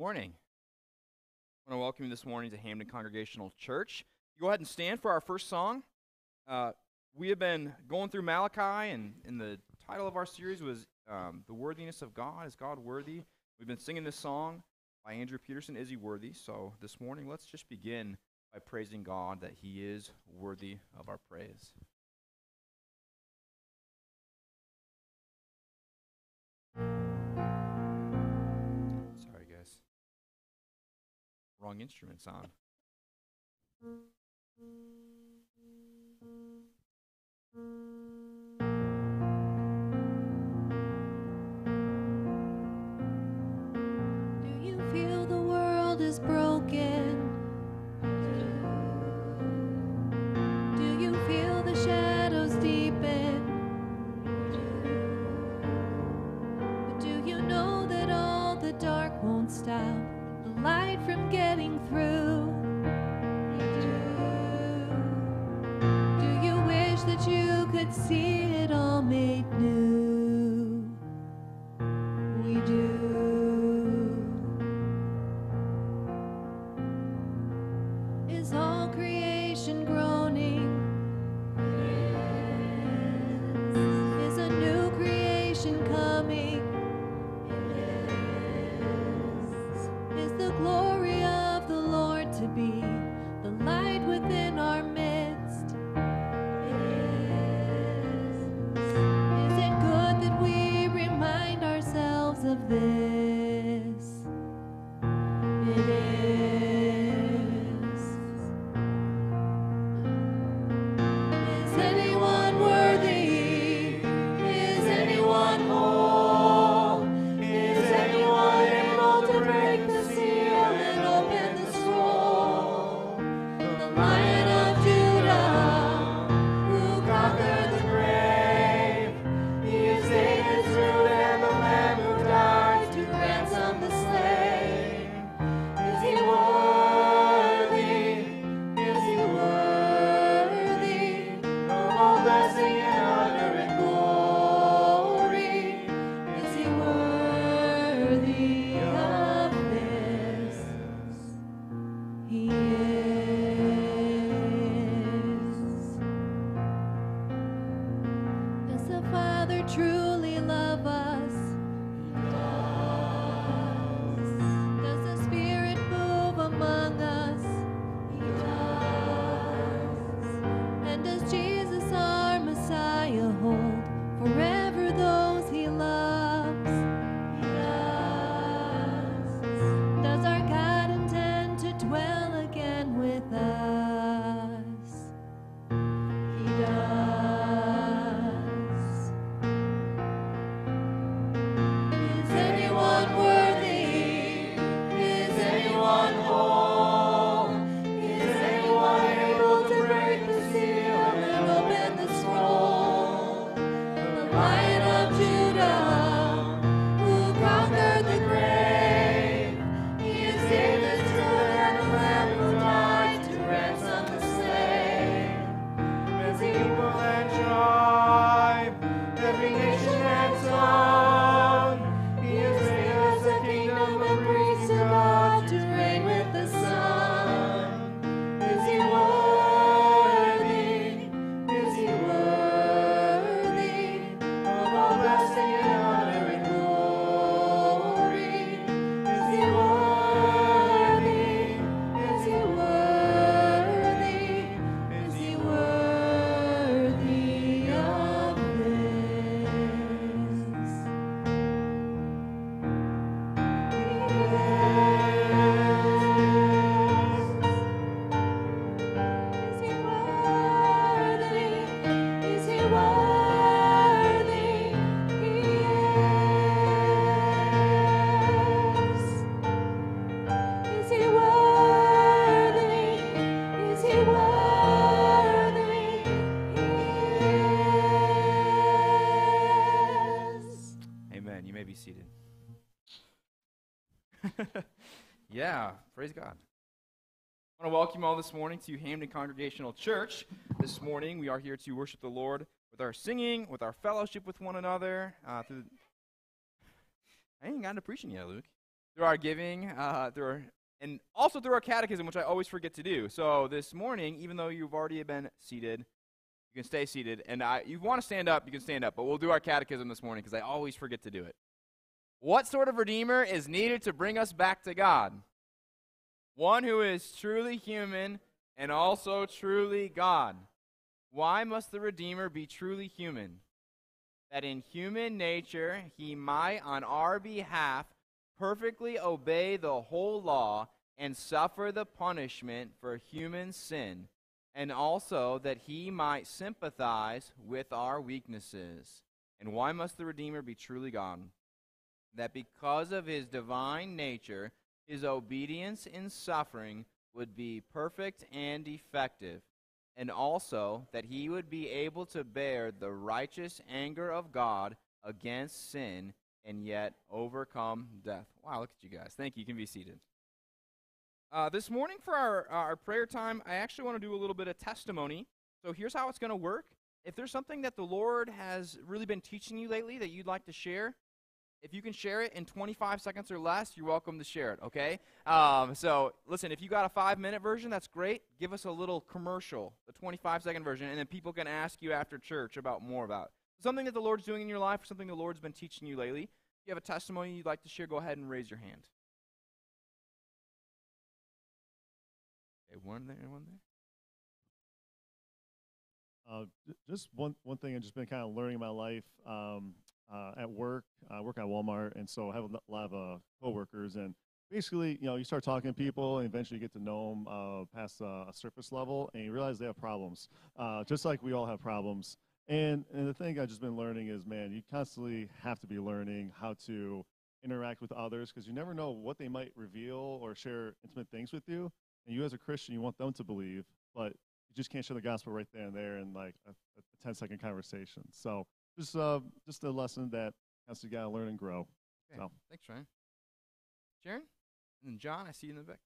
Morning. I want to welcome you this morning to Hamden Congregational Church. You go ahead and stand for our first song. We have been going through Malachi, and the title of our series was The Worthiness of God. Is God worthy? We've been singing this song by Andrew Peterson, Is He Worthy? So this morning, let's just begin by praising God that He is worthy of our praise. Sorry, guys. Wrong instruments on. Do you feel the world is broken? Do you feel the shadows deepen? But do you know that all the dark won't stop the light from getting through? Do you wish that you could see it all made new? We do. Is all creation groaning? Yes. Is a new creation coming? Yes. Is the glory of the Lord to be the light within our midst? Yes. Is it good that we remind ourselves of this? It is. Is anyone worthy? Is anyone whole? Is anyone able to break the seal and open the scroll? The Lion of Judah, who conquered the grave, He is David's root and the Lamb who died to ransom the slain. Is He worthy? Is He worthy of all blessing and honor and glory? Is He worthy of this? He is. Does the Father truly love us? Does the Spirit move among us? He does. And does Jesus, our Messiah, hold forever those He loves? He does. Does our God intend to dwell again with us? He does. Is anyone worthy? Is anyone whole? Is anyone able to break the seal and open the scroll? The Lion of Judah, who conquered the grave, He is David's root and the Lamb who died to ransom the slain. As equal and tribe, every nation and tongue, He has made us a kingdom and priests to God to reign with the Son. Is He worthy? Is He worthy of all blessing and honor and glory? Is He worthy? Is He worthy? Is He worthy of this? Is He worthy? Is He worthy? He is. Is He worthy? Is He worthy? He is. Amen. You may be seated. Yeah, praise God. I want to welcome you all this morning to Hamden Congregational Church. This morning we are here to worship the Lord with our singing, with our fellowship with one another. I ain't gotten to preaching yet, Luke. through our giving, and also through our catechism, which I always forget to do. So this morning, even though you've already been seated, you can stay seated. And you want to stand up, you can stand up. But we'll do our catechism this morning because I always forget to do it. What sort of Redeemer is needed to bring us back to God? One who is truly human and also truly God. Why must the Redeemer be truly human? That in human nature he might, on our behalf, perfectly obey the whole law and suffer the punishment for human sin, and also that he might sympathize with our weaknesses. And why must the Redeemer be truly God? That because of his divine nature, his obedience in suffering would be perfect and effective, and also that he would be able to bear the righteous anger of God against sin and yet overcome death. Wow, look at you guys. Thank you. You can be seated. This morning for our prayer time, I actually want to do a little bit of testimony. So here's how it's going to work. If there's something that the Lord has really been teaching you lately that you'd like to share, if you can share it in 25 seconds or less, you're welcome to share it, okay? So listen, if you got a 5-minute version, that's great. Give us a little commercial, the 25-second version, and then people can ask you after church about more about it. Something that the Lord's doing in your life, or something the Lord's been teaching you lately. If you have a testimony you'd like to share, go ahead and raise your hand. Okay, one there, one there. Just one thing I've just been kind of learning in my life at work. I work at Walmart, and so I have a lot of coworkers. And basically, you start talking to people, and eventually you get to know them past a surface level, and you realize they have problems, just like we all have problems. And the thing I've just been learning is, man, you constantly have to be learning how to interact with others because you never know what they might reveal or share intimate things with you. And you as a Christian, you want them to believe, but you just can't share the gospel right there and there in like a 10-second conversation. So just a lesson that has to gotta learn and grow. Okay. So. Thanks, Ryan. Sharon? And then John, I see you in the back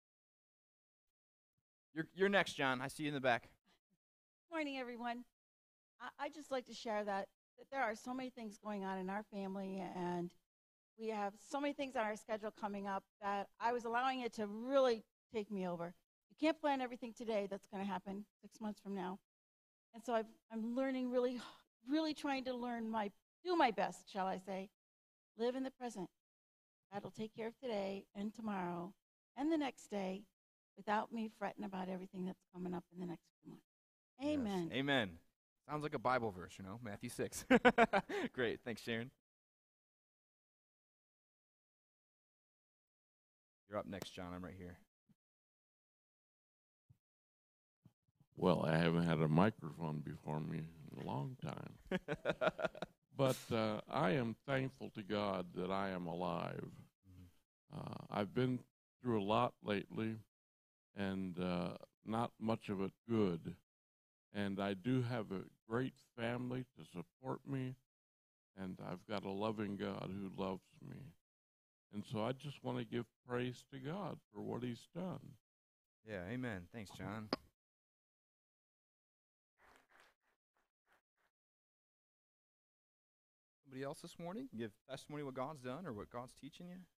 there. You're next, John. I see you in the back. Morning, everyone. I just like to share that there are so many things going on in our family, and we have so many things on our schedule coming up that I was allowing it to really take me over. You can't plan everything today that's going to happen 6 months from now. And so I'm learning really, really trying to do my best, shall I say, live in the present. That'll take care of today and tomorrow and the next day without me fretting about everything that's coming up in the next few months. Amen. Yes. Amen. Sounds like a Bible verse, Matthew 6. Great. Thanks, Sharon. You're up next, John. I'm right here. Well, I haven't had a microphone before me in a long time. But I am thankful to God that I am alive. I've been through a lot lately, and not much of it good. And I do have a great family to support me, and I've got a loving God who loves me. And so I just want to give praise to God for what he's done. Yeah, amen. Thanks, John. Somebody else this morning? Give testimony what God's done or what God's teaching you?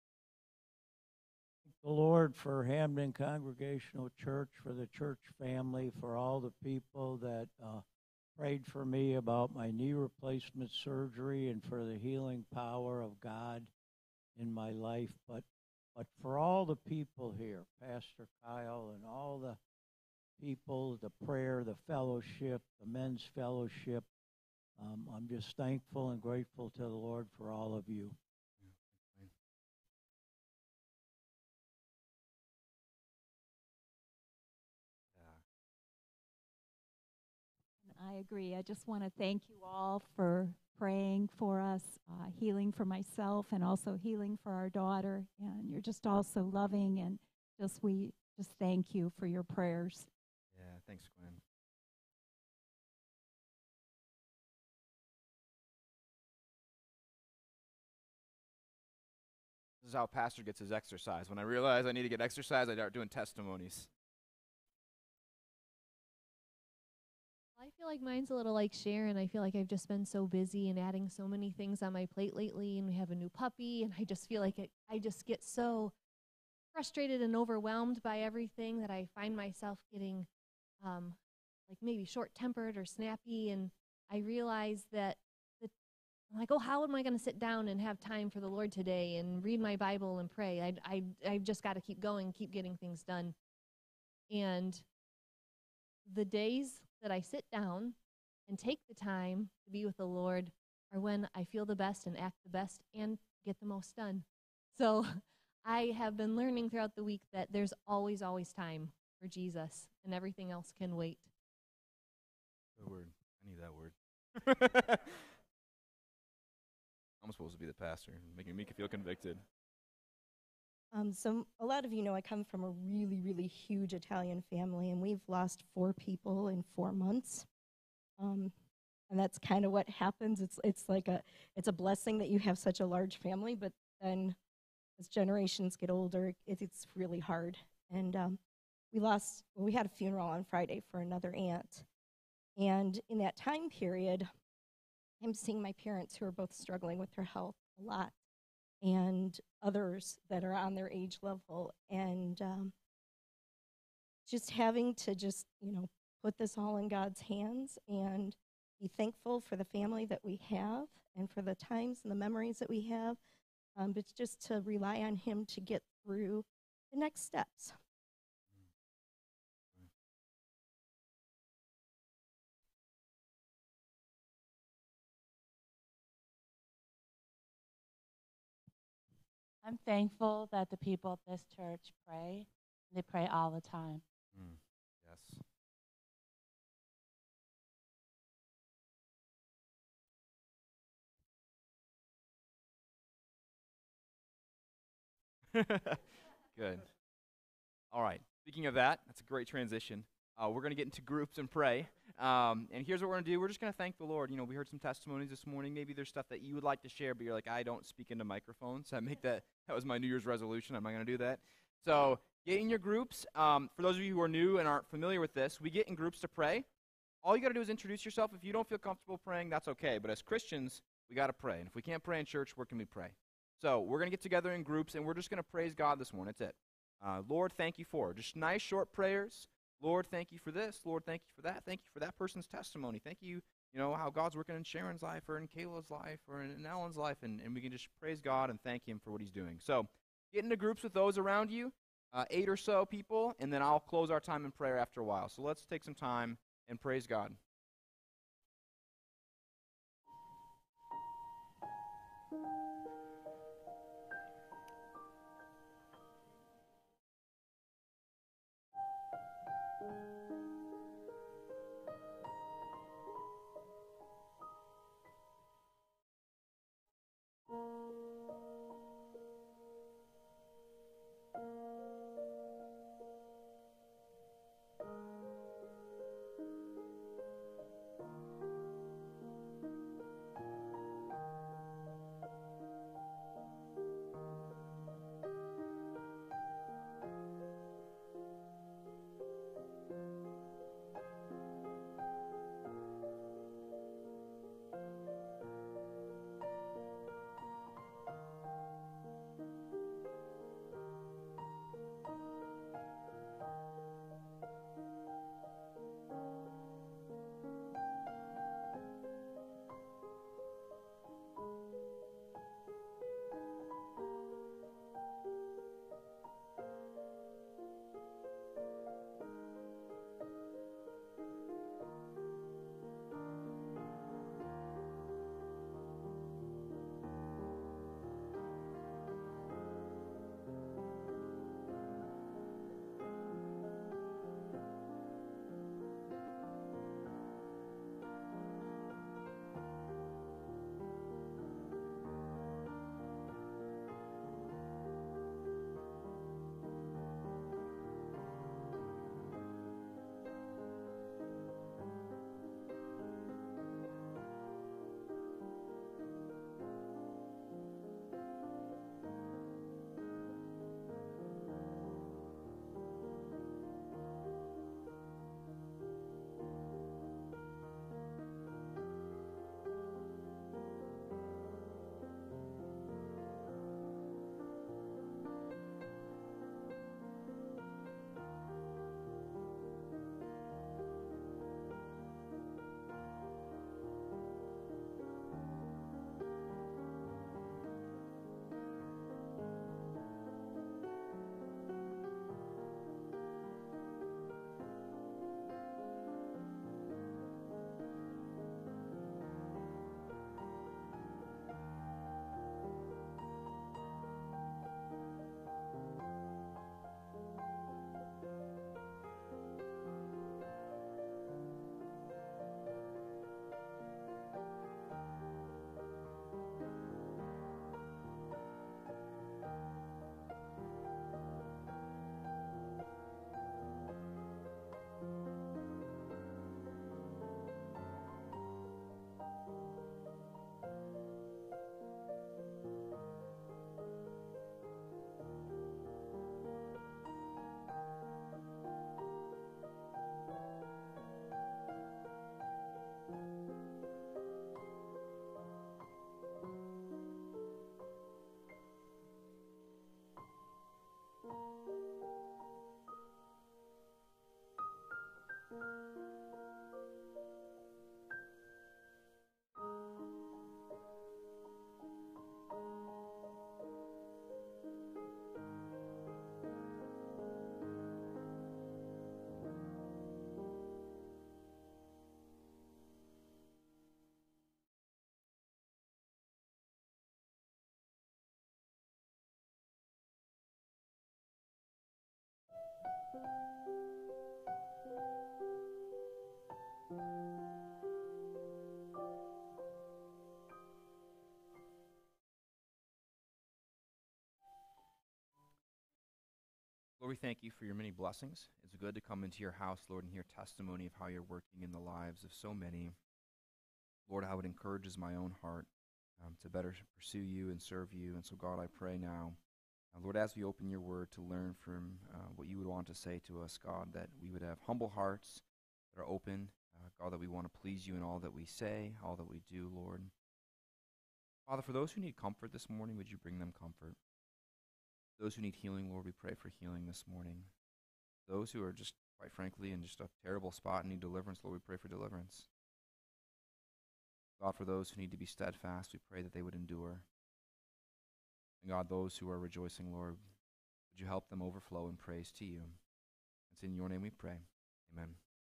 The Lord for Hamden Congregational Church, for the church family, for all the people that prayed for me about my knee replacement surgery and for the healing power of God in my life. But for all the people here, Pastor Kyle and all the people, the prayer, the fellowship, the men's fellowship, I'm just thankful and grateful to the Lord for all of you. I agree. I just want to thank you all for praying for us, healing for myself and also healing for our daughter. And you're just all so loving, and we just thank you for your prayers. Yeah, thanks, Gwen. This is how a pastor gets his exercise. When I realize I need to get exercise, I start doing testimonies. I feel like mine's a little like Sharon. I feel like I've just been so busy and adding so many things on my plate lately, and we have a new puppy, and I just feel like I just get so frustrated and overwhelmed by everything that I find myself getting like maybe short-tempered or snappy, and I realize that I'm like, oh, how am I going to sit down and have time for the Lord today and read my Bible and pray? I've just got to keep going, keep getting things done. And the days that I sit down and take the time to be with the Lord are when I feel the best and act the best and get the most done. So I have been learning throughout the week that there's always, always time for Jesus, and everything else can wait. Good word. I need that word. I'm supposed to be the pastor, making me feel convicted. So a lot of you know I come from a really, really huge Italian family, and we've lost 4 people in 4 months. And that's kind of what happens. It's a blessing that you have such a large family, but then as generations get older, it's really hard. And we had a funeral on Friday for another aunt. And in that time period, I'm seeing my parents who are both struggling with their health a lot, and others that are on their age level, and just having to put this all in God's hands and be thankful for the family that we have and for the times and the memories that we have, but just to rely on Him to get through the next steps. I'm thankful that the people at this church pray. They pray all the time. Yes. Good. All right. Speaking of that, that's a great transition. We're going to get into groups and pray. And here's what we're going to do. We're just going to thank the Lord. We heard some testimonies this morning. Maybe there's stuff that you would like to share, but you're like, I don't speak into microphones. So that was my New Year's resolution. I'm not going to do that. So get in your groups. For those of you who are new and aren't familiar with this, we get in groups to pray. All you got to do is introduce yourself. If you don't feel comfortable praying, that's okay. But as Christians, we got to pray. And if we can't pray in church, where can we pray? So we're going to get together in groups, and we're just going to praise God this morning. That's it. Lord, thank you for just nice, short prayers. Lord, thank you for this. Lord, thank you for that. Thank you for that person's testimony. Thank you, how God's working in Sharon's life or in Kayla's life or in Ellen's life, and we can just praise God and thank Him for what He's doing. So get into groups with those around you, 8 or so people, and then I'll close our time in prayer after a while. So let's take some time and praise God. Lord, we thank you for your many blessings. It's good to come into your house, Lord, and hear testimony of how you're working in the lives of so many. Lord, how it encourages my own heart to better pursue you and serve you. And so, God, I pray now, Lord, as we open your word to learn from what you would want to say to us, God, that we would have humble hearts that are open, God, that we want to please you in all that we say, all that we do, Lord. Father, for those who need comfort this morning, would you bring them comfort? Those who need healing, Lord, we pray for healing this morning. Those who are just, quite frankly, in just a terrible spot and need deliverance, Lord, we pray for deliverance. God, for those who need to be steadfast, we pray that they would endure. And God, those who are rejoicing, Lord, would you help them overflow in praise to you? It's in your name we pray. Amen.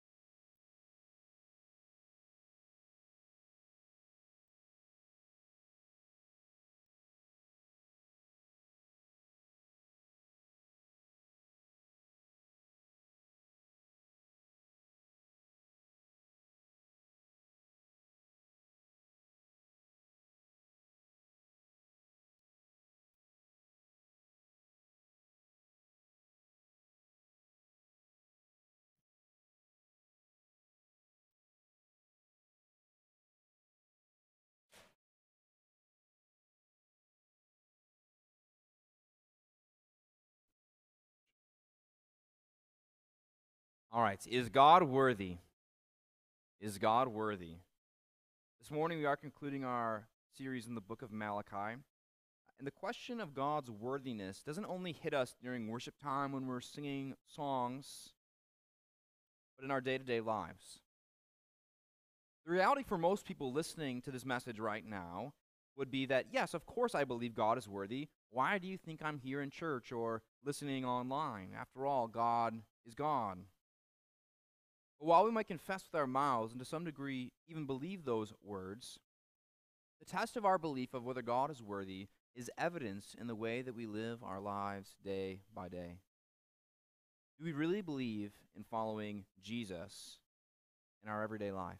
All right, is God worthy? Is God worthy? This morning we are concluding our series in the book of Malachi. And the question of God's worthiness doesn't only hit us during worship time when we're singing songs, but in our day-to-day lives. The reality for most people listening to this message right now would be that, yes, of course I believe God is worthy. Why do you think I'm here in church or listening online? After all, God is God. But while we might confess with our mouths and to some degree even believe those words, the test of our belief of whether God is worthy is evidenced in the way that we live our lives day by day. Do we really believe in following Jesus in our everyday life?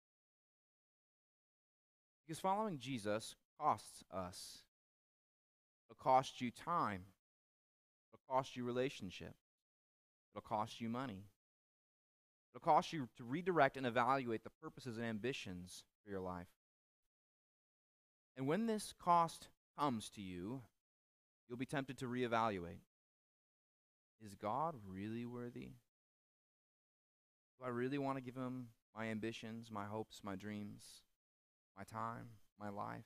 Because following Jesus costs us. It'll cost you time. It'll cost you relationship. It'll cost you money. It'll cost you to redirect and evaluate the purposes and ambitions for your life. And when this cost comes to you, you'll be tempted to reevaluate. Is God really worthy? Do I really want to give him my ambitions, my hopes, my dreams, my time, my life?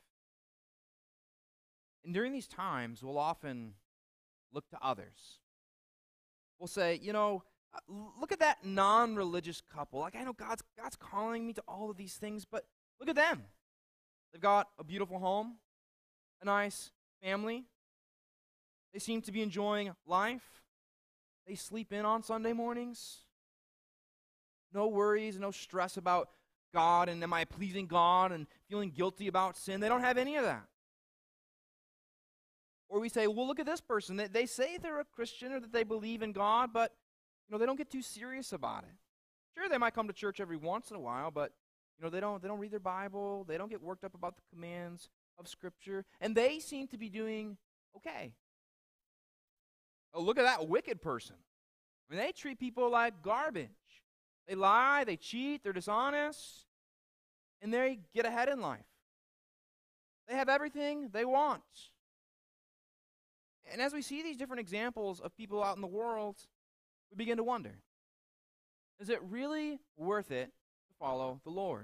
And during these times, we'll often look to others. We'll say, look at that non-religious couple. Like, I know God's calling me to all of these things, but look at them. They've got a beautiful home, a nice family. They seem to be enjoying life. They sleep in on Sunday mornings. No worries, no stress about God and am I pleasing God and feeling guilty about sin. They don't have any of that. Or we say, well, look at this person. They say they're a Christian or that they believe in God, but they don't get too serious about it. Sure, they might come to church every once in a while, but they don't read their Bible. They don't get worked up about the commands of Scripture, and they seem to be doing okay. Oh, look at that wicked person. I mean, they treat people like garbage. They lie, they cheat, they're dishonest, and they get ahead in life. They have everything they want. And as we see these different examples of people out in the world, we begin to wonder, is it really worth it to follow the Lord?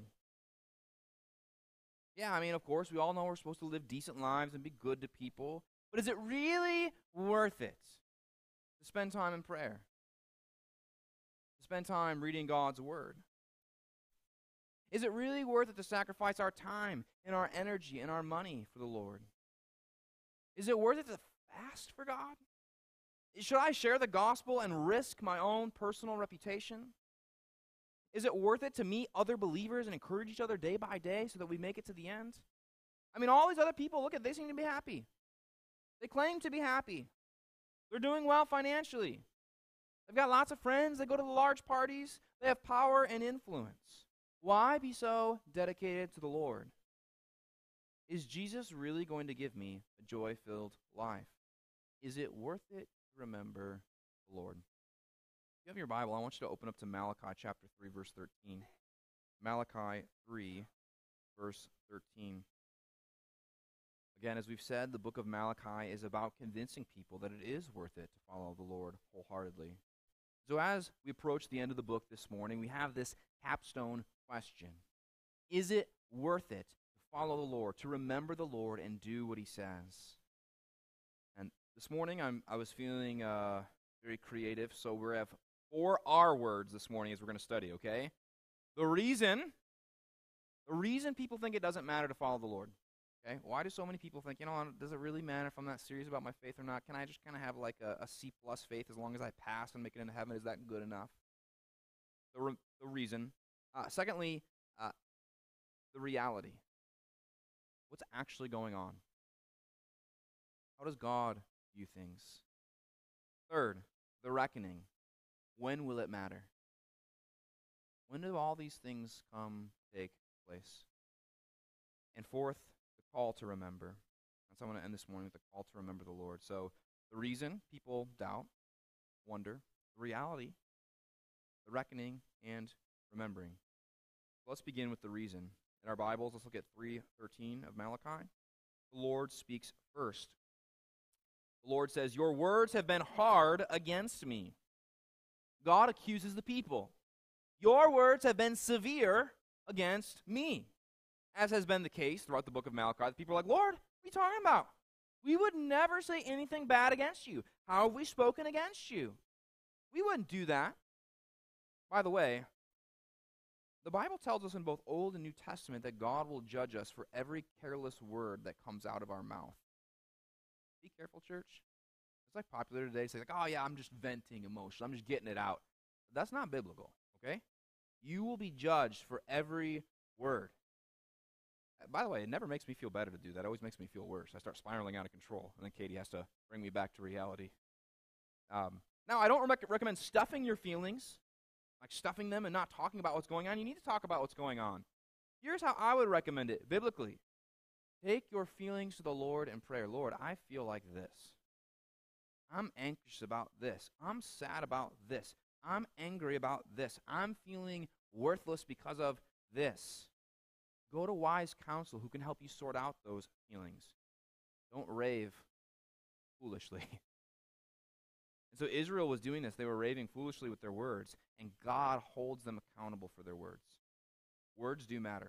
Yeah, I mean, of course, we all know we're supposed to live decent lives and be good to people, but is it really worth it to spend time in prayer? To spend time reading God's Word? Is it really worth it to sacrifice our time and our energy and our money for the Lord? Is it worth it to fast for God? Should I share the gospel and risk my own personal reputation? Is it worth it to meet other believers and encourage each other day by day so that we make it to the end? I mean, all these other people, look at, they seem to be happy. They claim to be happy. They're doing well financially. They've got lots of friends. They go to the large parties. They have power and influence. Why be so dedicated to the Lord? Is Jesus really going to give me a joy-filled life? Is it worth it to remember the Lord? If you have your Bible, I want you to open up to Malachi chapter 3, verse 13. Malachi 3, verse 13. Again, as we've said, the book of Malachi is about convincing people that it is worth it to follow the Lord wholeheartedly. So as we approach the end of the book this morning, we have this capstone question. Is it worth it to follow the Lord, to remember the Lord and do what he says? And this morning I was feeling very creative, so we have 4 R words this morning as we're going to study, okay? The reason people think it doesn't matter to follow the Lord. Okay, why do so many people think, does it really matter if I'm not serious about my faith or not? Can I just kind of have like a C+ faith as long as I pass and make it into heaven? Is that good enough? The reason. Secondly, the reality. What's actually going on? How does God view things? Third, the reckoning. When will it matter? When do all these things take place? And fourth, call to remember. That's how I'm going to end this morning with the call to remember the Lord. So the reason people doubt, wonder, the reality, the reckoning, and remembering. So let's begin with the reason. In our Bibles, let's look at 3:13 of Malachi. The Lord speaks first. The Lord says, "Your words have been hard against me." God accuses the people. Your words have been severe against me. As has been the case throughout the book of Malachi, the people are like, Lord, what are you talking about? We would never say anything bad against you. How have we spoken against you? We wouldn't do that. By the way, the Bible tells us in both Old and New Testament that God will judge us for every careless word that comes out of our mouth. Be careful, church. It's like popular today to say, oh yeah, I'm just venting emotion. I'm just getting it out. But that's not biblical, okay? You will be judged for every word. By the way, it never makes me feel better to do that. It always makes me feel worse. I start spiraling out of control, and then Katie has to bring me back to reality. Now, I don't recommend stuffing your feelings, like stuffing them and not talking about what's going on. You need to talk about what's going on. Here's how I would recommend it biblically. Take your feelings to the Lord in prayer. Lord, I feel like this. I'm anxious about this. I'm sad about this. I'm angry about this. I'm feeling worthless because of this. Go to wise counsel who can help you sort out those feelings. Don't rave foolishly. And so Israel was doing this. They were raving foolishly with their words, and God holds them accountable for their words. Words do matter.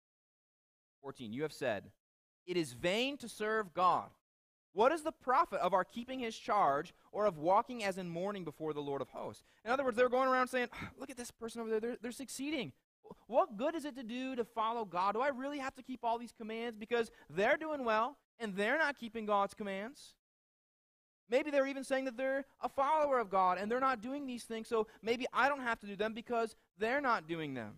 14, you have said, it is vain to serve God. What is the profit of our keeping his charge or of walking as in mourning before the Lord of hosts? In other words, they were going around saying, look at this person over there. They're succeeding. What good is it to do to follow God? Do I really have to keep all these commands because they're doing well and they're not keeping God's commands? Maybe they're even saying that they're a follower of God and they're not doing these things, so maybe I don't have to do them because they're not doing them.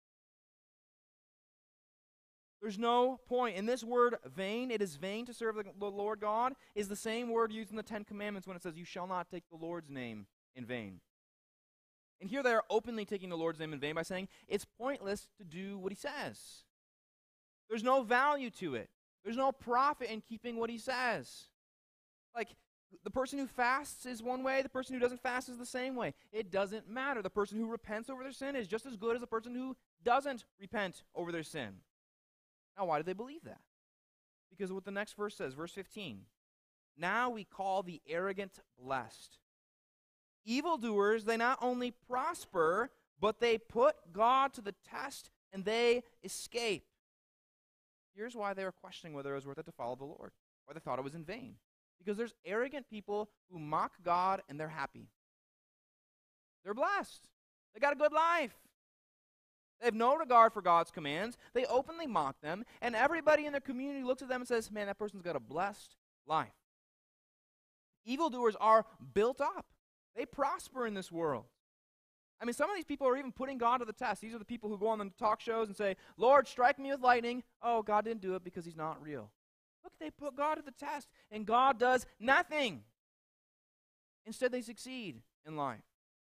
There's no point. In this word, vain, it is vain to serve the Lord God, is the same word used in the Ten Commandments when it says, you shall not take the Lord's name in vain. And here they are openly taking the Lord's name in vain by saying it's pointless to do what he says. There's no value to it. There's no profit in keeping what he says. Like, the person who fasts is one way, the person who doesn't fast is the same way. It doesn't matter. The person who repents over their sin is just as good as the person who doesn't repent over their sin. Now, why do they believe that? Because of what the next verse says, verse 15. Now we call the arrogant blessed. Evildoers, they not only prosper, but they put God to the test and they escape. Here's why they were questioning whether it was worth it to follow the Lord, or they thought it was in vain. Because there's arrogant people who mock God and they're happy. They're blessed. They got a good life. They have no regard for God's commands. They openly mock them, and everybody in their community looks at them and says, man, that person's got a blessed life. Evildoers are built up. They prosper in this world. I mean, some of these people are even putting God to the test. These are the people who go on the talk shows and say, Lord, strike me with lightning. Oh, God didn't do it because he's not real. Look, they put God to the test, and God does nothing. Instead, they succeed in life.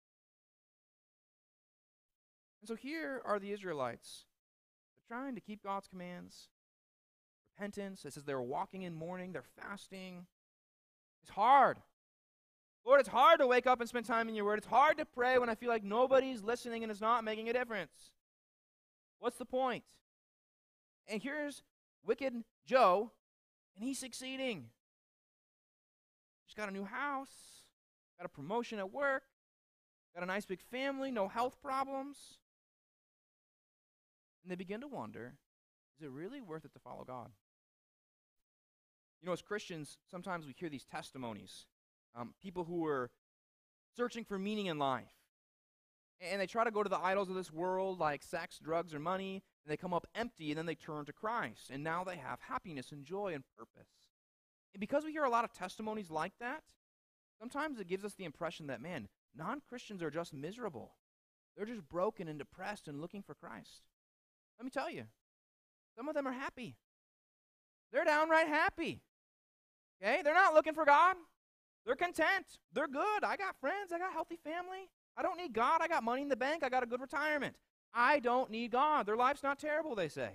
And so here are the Israelites. They're trying to keep God's commands. Repentance. It says they're walking in mourning. They're fasting. It's hard. Lord, it's hard to wake up and spend time in your word. It's hard to pray when I feel like nobody's listening and it's not making a difference. What's the point? And here's wicked Joe, and he's succeeding. He's got a new house, got a promotion at work, got a nice big family, no health problems. And they begin to wonder, is it really worth it to follow God? You know, as Christians, sometimes we hear these testimonies. People who are searching for meaning in life. And they try to go to the idols of this world like sex, drugs, or money, and they come up empty, and then they turn to Christ. And now they have happiness and joy and purpose. And because we hear a lot of testimonies like that, sometimes it gives us the impression that, man, non-Christians are just miserable. They're just broken and depressed and looking for Christ. Let me tell you, some of them are happy. They're downright happy. Okay? They're not looking for God. They're content. They're good. I got friends. I got a healthy family. I don't need God. I got money in the bank. I got a good retirement. I don't need God. Their life's not terrible, they say.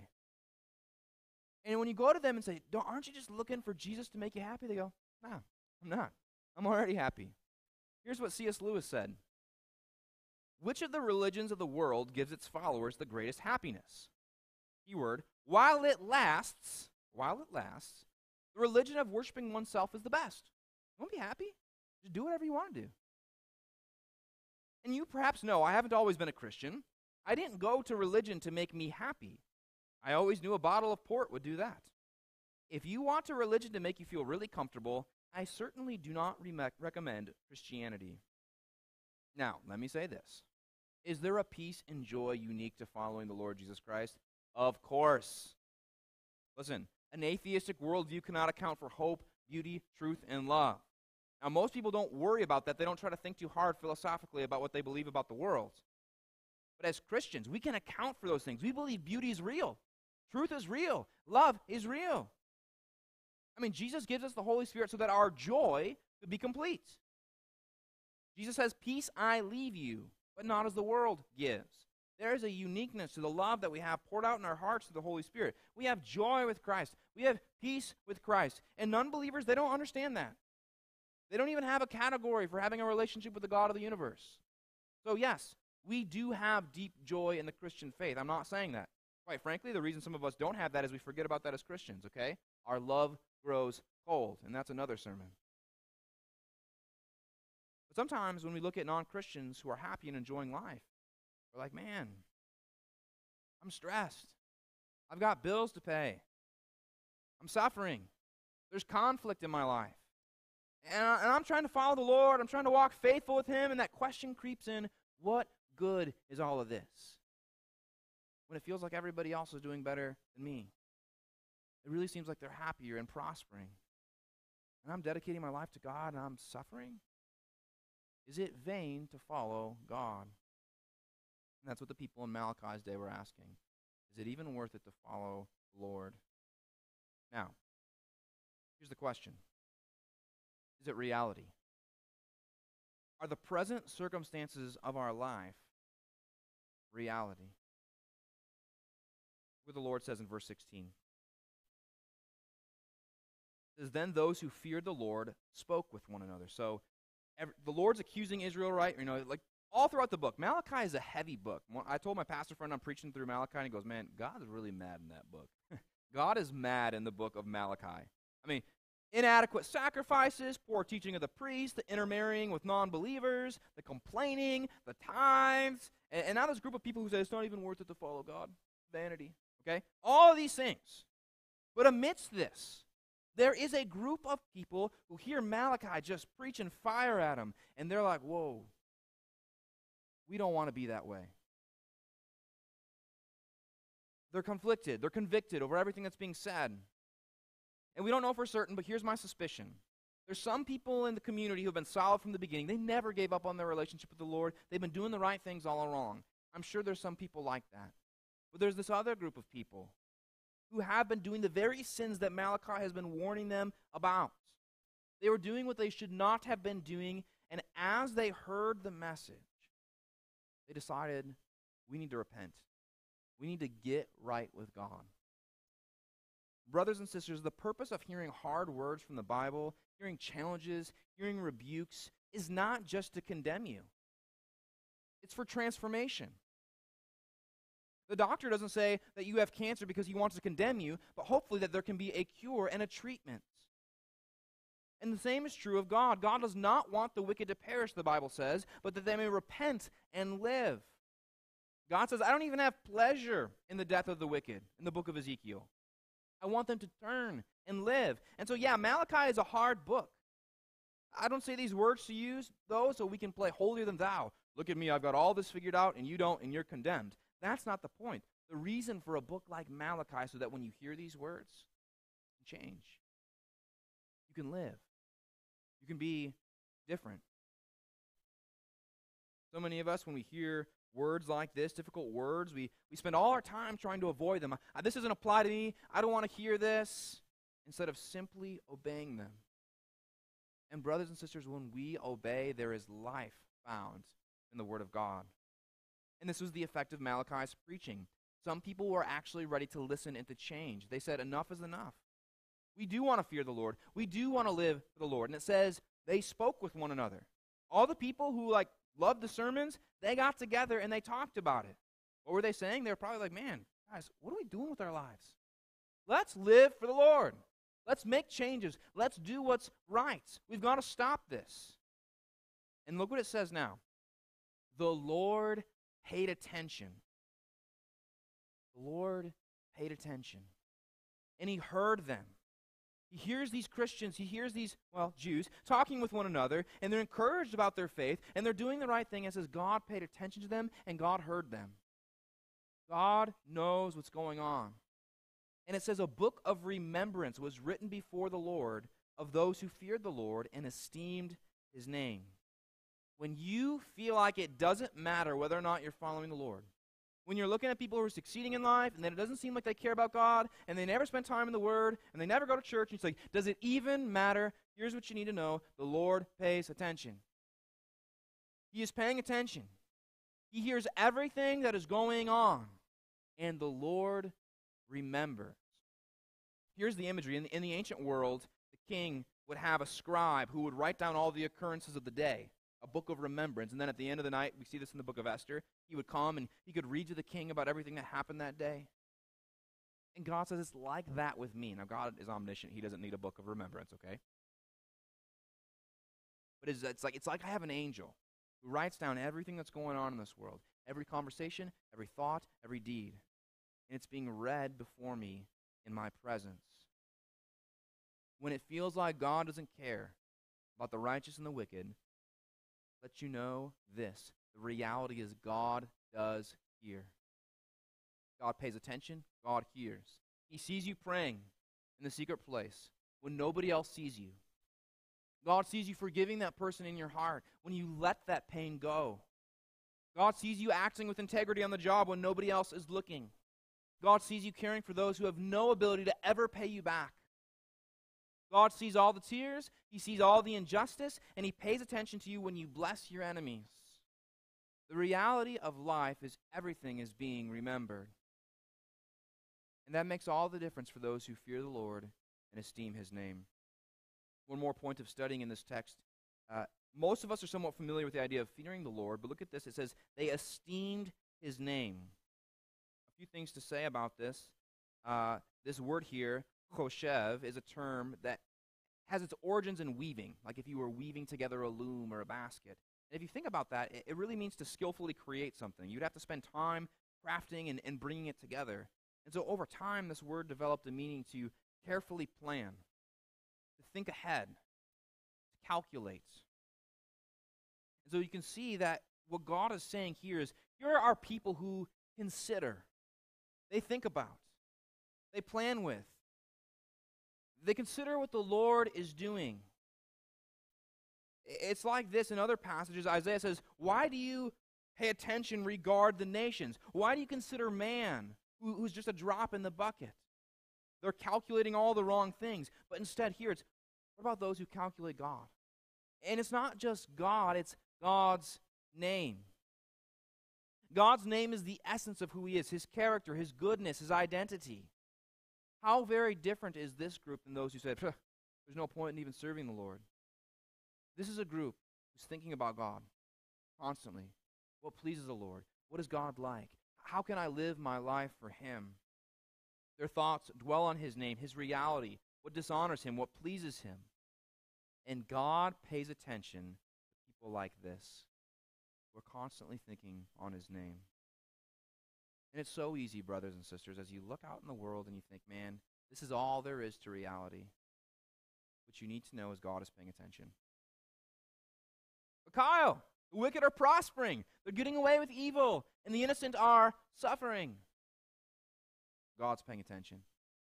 And when you go to them and say, aren't you just looking for Jesus to make you happy? They go, no, I'm not. I'm already happy. Here's what C.S. Lewis said. Which of the religions of the world gives its followers the greatest happiness? Keyword, while it lasts, the religion of worshiping oneself is the best. You want to be happy? Just do whatever you want to do. And you perhaps know, I haven't always been a Christian. I didn't go to religion to make me happy. I always knew a bottle of port would do that. If you want a religion to make you feel really comfortable, I certainly do not recommend Christianity. Now, let me say this. Is there a peace and joy unique to following the Lord Jesus Christ? Of course. Listen, an atheistic worldview cannot account for hope, beauty, truth, and love. Now, most people don't worry about that. They don't try to think too hard philosophically about what they believe about the world. But as Christians, we can account for those things. We believe beauty is real. Truth is real. Love is real. I mean, Jesus gives us the Holy Spirit so that our joy could be complete. Jesus says, peace I leave you, but not as the world gives. There is a uniqueness to the love that we have poured out in our hearts through the Holy Spirit. We have joy with Christ. We have peace with Christ. And non-believers, they don't understand that. They don't even have a category for having a relationship with the God of the universe. So yes, we do have deep joy in the Christian faith. I'm not saying that. Quite frankly, the reason some of us don't have that is we forget about that as Christians, okay? Our love grows cold, and that's another sermon. But sometimes when we look at non-Christians who are happy and enjoying life, we're like, man, I'm stressed. I've got bills to pay. I'm suffering. There's conflict in my life. And I'm trying to follow the Lord. I'm trying to walk faithful with Him, and that question creeps in, what good is all of this? When it feels like everybody else is doing better than me. It really seems like they're happier and prospering. And I'm dedicating my life to God, and I'm suffering? Is it vain to follow God? And that's what the people in Malachi's day were asking. Is it even worth it to follow the Lord? Now, here's the question. Is it reality? Are the present circumstances of our life reality? What the Lord says in verse 16. It says, then those who feared the Lord spoke with one another. So the Lord's accusing Israel, right? You know, like all throughout the book. Malachi is a heavy book. I told my pastor friend I'm preaching through Malachi, and he goes, man, God is really mad in that book. God is mad in the book of Malachi. I mean, inadequate sacrifices, poor teaching of the priests, the intermarrying with non-believers, the complaining, the tithes, and now there's a group of people who say it's not even worth it to follow God. Vanity, okay? All of these things. But amidst this, there is a group of people who hear Malachi just preaching fire at them, and they're like, whoa, We don't want to be that way. They're conflicted. They're convicted over everything that's being said. And we don't know for certain, but here's my suspicion. There's some people in the community who have been solid from the beginning. They never gave up on their relationship with the Lord. They've been doing the right things all along. I'm sure there's some people like that. But there's this other group of people who have been doing the very sins that Malachi has been warning them about. They were doing what they should not have been doing, and as they heard the message, they decided, we need to repent. We need to get right with God. Brothers and sisters, the purpose of hearing hard words from the Bible, hearing challenges, hearing rebukes, is not just to condemn you. It's for transformation. The doctor doesn't say that you have cancer because he wants to condemn you, but hopefully that there can be a cure and a treatment. And the same is true of God. God does not want the wicked to perish, the Bible says, but that they may repent and live. God says, I don't even have pleasure in the death of the wicked in the book of Ezekiel. I want them to turn and live. And so, yeah, Malachi is a hard book. I don't say these words to use, though, so we can play holier than thou. Look at me, I've got all this figured out, and you don't, and you're condemned. That's not the point. The reason for a book like Malachi, so that when you hear these words, you can change. You can live. You can be different. So many of us, when we hear words like this, difficult words, we spend all our time trying to avoid them. This doesn't apply to me. I don't want to hear this. Instead of simply obeying them. And brothers and sisters, when we obey, there is life found in the Word of God. And this was the effect of Malachi's preaching. Some people were actually ready to listen and to change. They said, enough is enough. We do want to fear the Lord. We do want to live for the Lord. And it says, they spoke with one another. All the people who loved the sermons, they got together and they talked about it. What were they saying? They were probably like, man, guys, what are we doing with our lives? Let's live for the Lord. Let's make changes. Let's do what's right. We've got to stop this. And look what it says now. The Lord paid attention. The Lord paid attention. And he heard them. He hears these Christians, he hears these, Jews, talking with one another, and they're encouraged about their faith, and they're doing the right thing. It says God paid attention to them, and God heard them. God knows what's going on. And it says a book of remembrance was written before the Lord of those who feared the Lord and esteemed his name. When you feel like it doesn't matter whether or not you're following the Lord, when you're looking at people who are succeeding in life and then it doesn't seem like they care about God and they never spend time in the Word and they never go to church, and it's like, does it even matter? Here's what you need to know. The Lord pays attention. He is paying attention. He hears everything that is going on, and the Lord remembers. Here's the imagery. In the ancient world, the king would have a scribe who would write down all the occurrences of the day, a book of remembrance. And then at the end of the night, we see this in the book of Esther, he would come and he could read to the king about everything that happened that day. And God says it's like that with me. Now, God is omniscient. He doesn't need a book of remembrance, okay? But it's like I have an angel who writes down everything that's going on in this world, every conversation, every thought, every deed. And it's being read before me in my presence. When it feels like God doesn't care about the righteous and the wicked, let you know this. The reality is God does hear. God pays attention. God hears. He sees you praying in the secret place when nobody else sees you. God sees you forgiving that person in your heart when you let that pain go. God sees you acting with integrity on the job when nobody else is looking. God sees you caring for those who have no ability to ever pay you back. God sees all the tears, he sees all the injustice, and he pays attention to you when you bless your enemies. The reality of life is everything is being remembered. And that makes all the difference for those who fear the Lord and esteem his name. One more point of studying in this text. Most of us are somewhat familiar with the idea of fearing the Lord, but look at this. It says, they esteemed his name. A few things to say about this. This word here, choshev, is a term that has its origins in weaving, like if you were weaving together a loom or a basket. And if you think about that, it really means to skillfully create something. You'd have to spend time crafting and bringing it together. And so over time, this word developed a meaning to carefully plan, to think ahead, to calculate. And so you can see that what God is saying here is, here are people who consider, they think about, they plan with, they consider what the Lord is doing. It's like this in other passages. Isaiah says, why do you pay attention, regard the nations? Why do you consider man, who's just a drop in the bucket? They're calculating all the wrong things. But instead here, it's, what about those who calculate God? And it's not just God, it's God's name. God's name is the essence of who he is, his character, his goodness, his identity. How very different is this group than those who said, there's no point in even serving the Lord? This is a group who's thinking about God constantly. What pleases the Lord? What is God like? How can I live my life for him? Their thoughts dwell on his name, his reality, what dishonors him, what pleases him. And God pays attention to people like this. We're constantly thinking on his name. And it's so easy, brothers and sisters, as you look out in the world and you think, man, this is all there is to reality. What you need to know is God is paying attention. But Kyle, the wicked are prospering. They're getting away with evil, and the innocent are suffering. God's paying attention.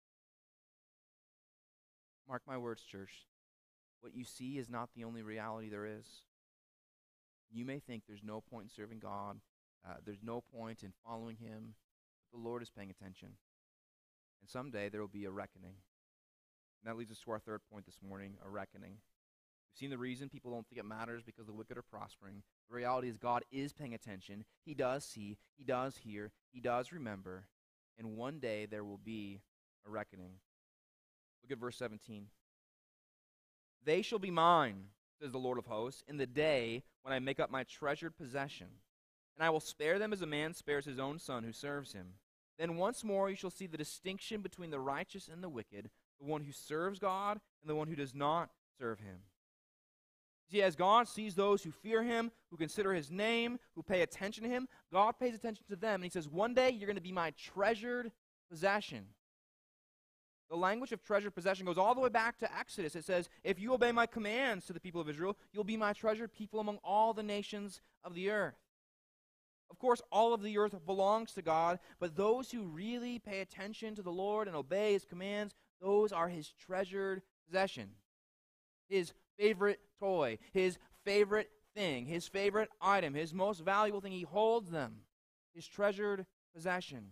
Mark my words, church. What you see is not the only reality there is. You may think there's no point in serving God. There's no point in following him. But the Lord is paying attention. And someday there will be a reckoning. And that leads us to our third point this morning, a reckoning. We've seen the reason people don't think it matters because the wicked are prospering. The reality is God is paying attention. He does see, he does hear, he does remember. And one day there will be a reckoning. Look at verse 17. They shall be mine, says the Lord of hosts, in the day when I make up my treasured possession. And I will spare them as a man spares his own son who serves him. Then once more you shall see the distinction between the righteous and the wicked, the one who serves God and the one who does not serve him. See, as God sees those who fear him, who consider his name, who pay attention to him, God pays attention to them. And he says, one day you're going to be my treasured possession. The language of treasured possession goes all the way back to Exodus. It says, if you obey my commands to the people of Israel, you'll be my treasured people among all the nations of the earth. Of course, all of the earth belongs to God, but those who really pay attention to the Lord and obey his commands, those are his treasured possession. His favorite toy, his favorite thing, his favorite item, his most valuable thing. He holds them, his treasured possession.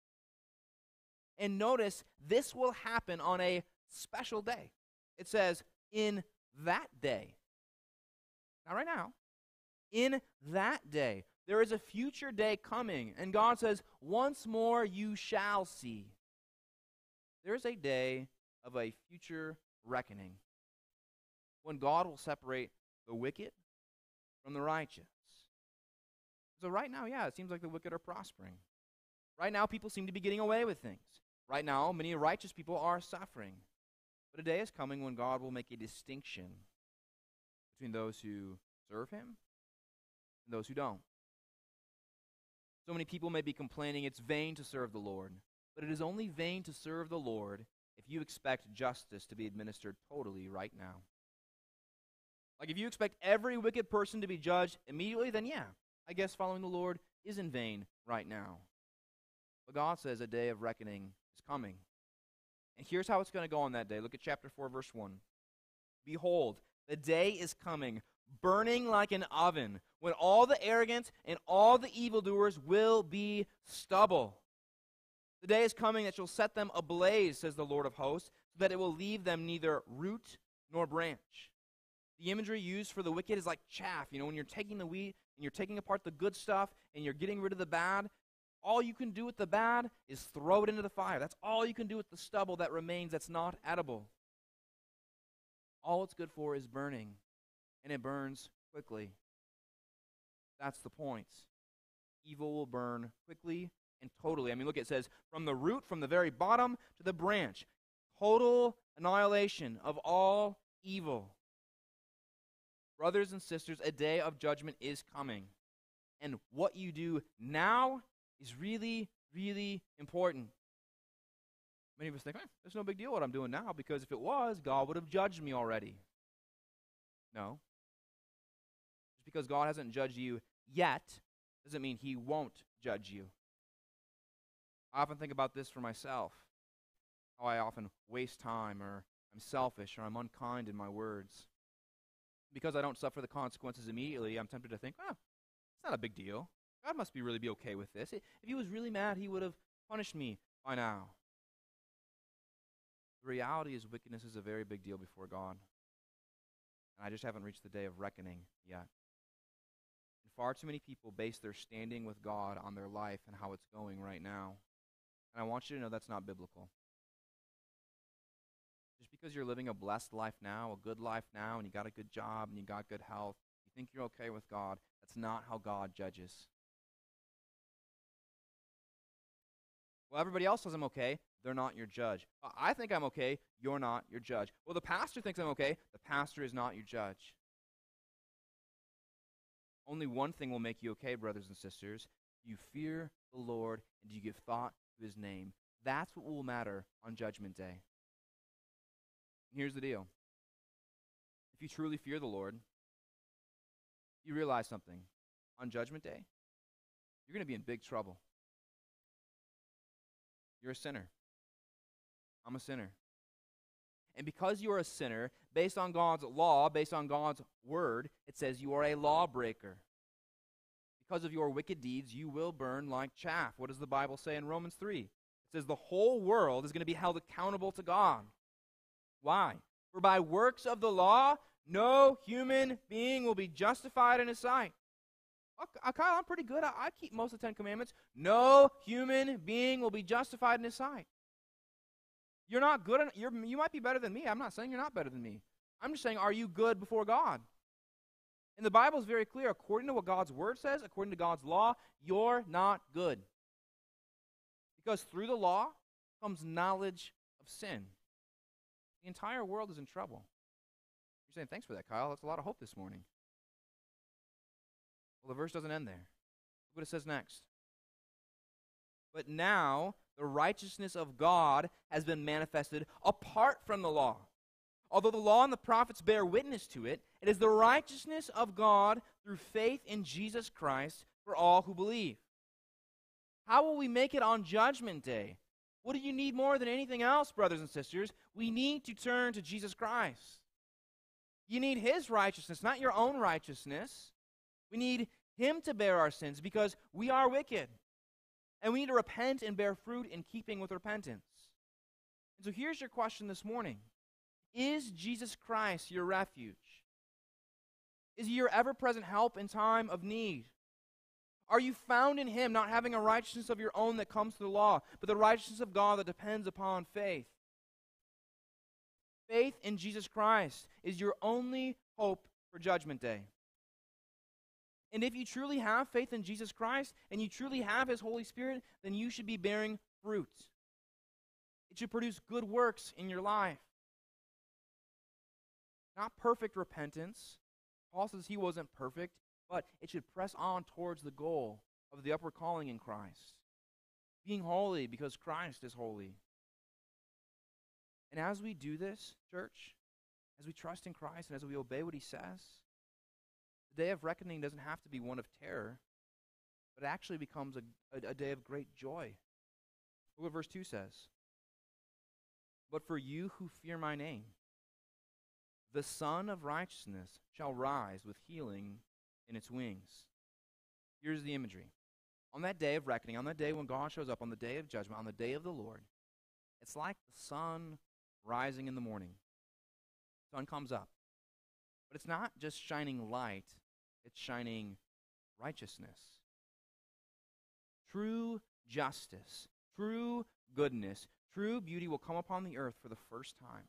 And notice, this will happen on a special day. It says, in that day. Not right now. In that day. There is a future day coming, and God says, once more you shall see. There is a day of a future reckoning, when God will separate the wicked from the righteous. So right now, yeah, it seems like the wicked are prospering. Right now, people seem to be getting away with things. Right now, many righteous people are suffering. But a day is coming when God will make a distinction between those who serve him and those who don't. So many people may be complaining it's vain to serve the Lord, but it is only vain to serve the Lord if you expect justice to be administered totally right now. Like if you expect every wicked person to be judged immediately, then yeah, I guess following the Lord is in vain right now. But God says a day of reckoning is coming. And here's how it's going to go on that day. Look at chapter 4, verse 1. Behold, the day is coming, burning like an oven, when all the arrogant and all the evildoers will be stubble. The day is coming that shall set them ablaze, says the Lord of hosts, so that it will leave them neither root nor branch. The imagery used for the wicked is like chaff. You know, when you're taking the wheat and you're taking apart the good stuff and you're getting rid of the bad, all you can do with the bad is throw it into the fire. That's all you can do with the stubble that remains that's not edible. All it's good for is burning, and it burns quickly. That's the point. Evil will burn quickly and totally. I mean, look, it says, from the root, from the very bottom to the branch, total annihilation of all evil. Brothers and sisters, a day of judgment is coming. And what you do now is really, really important. Many of us think, there's no big deal what I'm doing now, because if it was, God would have judged me already. No. Just because God hasn't judged you yet doesn't mean he won't judge you. I often think about this for myself, how I often waste time, or I'm selfish, or I'm unkind in my words. Because I don't suffer the consequences immediately, I'm tempted to think, oh, it's not a big deal. God must be okay with this. If he was really mad, he would have punished me by now. The reality is wickedness is a very big deal before God. And I just haven't reached the day of reckoning yet. And far too many people base their standing with God on their life and how it's going right now. And I want you to know that's not biblical. Just because you're living a blessed life now, a good life now, and you got a good job and you got good health, you think you're okay with God, that's not how God judges. Well, everybody else says I'm okay. They're not your judge. I think I'm okay. You're not your judge. Well, the pastor thinks I'm okay. The pastor is not your judge. Only one thing will make you okay, brothers and sisters. You fear the Lord and you give thought to his name. That's what will matter on Judgment Day. And here's the deal. If you truly fear the Lord, you realize something. On Judgment Day, you're going to be in big trouble. You're a sinner. I'm a sinner. And because you are a sinner, based on God's law, based on God's word, it says you are a lawbreaker. Because of your wicked deeds, you will burn like chaff. What does the Bible say in Romans 3? It says the whole world is going to be held accountable to God. Why? For by works of the law, no human being will be justified in his sight. Kyle, I'm pretty good. I keep most of the 10 Commandments. No human being will be justified in his sight. You're not good. You might be better than me. I'm not saying you're not better than me. I'm just saying, are you good before God? And the Bible is very clear. According to what God's word says, according to God's law, you're not good. Because through the law comes knowledge of sin. The entire world is in trouble. You're saying, thanks for that, Kyle. That's a lot of hope this morning. Well, the verse doesn't end there. Look what it says next. But now the righteousness of God has been manifested apart from the law. Although the law and the prophets bear witness to it, it is the righteousness of God through faith in Jesus Christ for all who believe. How will we make it on Judgment Day? What do you need more than anything else, brothers and sisters? We need to turn to Jesus Christ. You need his righteousness, not your own righteousness. We need him to bear our sins because we are wicked. And we need to repent and bear fruit in keeping with repentance. And so here's your question this morning. Is Jesus Christ your refuge? Is he your ever-present help in time of need? Are you found in him, not having a righteousness of your own that comes through the law, but the righteousness of God that depends upon faith? Faith in Jesus Christ is your only hope for Judgment Day. And if you truly have faith in Jesus Christ and you truly have his Holy Spirit, then you should be bearing fruit. It should produce good works in your life. Not perfect repentance. Paul says he wasn't perfect, but it should press on towards the goal of the upward calling in Christ. Being holy because Christ is holy. And as we do this, church, as we trust in Christ and as we obey what he says, the day of reckoning doesn't have to be one of terror, but it actually becomes a day of great joy. Look what verse 2 says. But for you who fear my name, the Son of Righteousness shall rise with healing in its wings. Here's the imagery. On that day of reckoning, on that day when God shows up, on the day of judgment, on the day of the Lord, it's like the sun rising in the morning. The sun comes up. But it's not just shining light, it's shining righteousness. True justice, true goodness, true beauty will come upon the earth for the first time,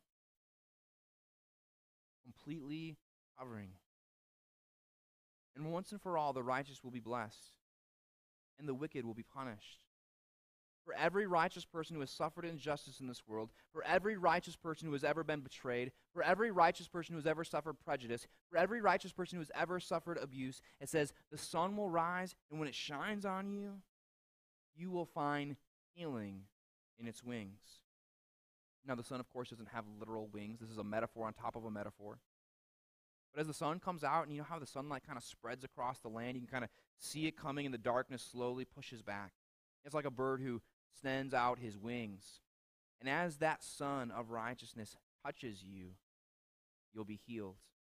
completely covering. And once and for all, the righteous will be blessed, and the wicked will be punished. For every righteous person who has suffered injustice in this world, for every righteous person who has ever been betrayed, for every righteous person who has ever suffered prejudice, for every righteous person who has ever suffered abuse, it says, the sun will rise, and when it shines on you, you will find healing in its wings. Now, the sun, of course, doesn't have literal wings. This is a metaphor on top of a metaphor. But as the sun comes out, and you know how the sunlight kind of spreads across the land, you can kind of see it coming, and the darkness slowly pushes back. It's like a bird who sends out his wings. And as that sun of righteousness touches you, you'll be healed.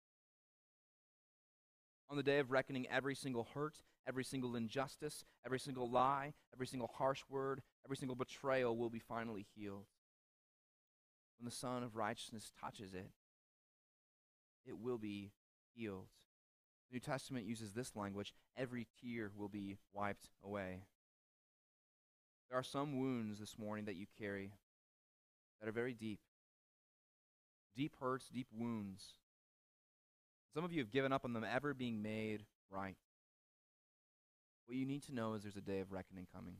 On the day of reckoning, every single hurt, every single injustice, every single lie, every single harsh word, every single betrayal will be finally healed. When the sun of righteousness touches it, it will be healed. The New Testament uses this language: every tear will be wiped away. There are some wounds this morning that you carry that are very deep. Deep hurts, deep wounds. Some of you have given up on them ever being made right. What you need to know is there's a day of reckoning coming.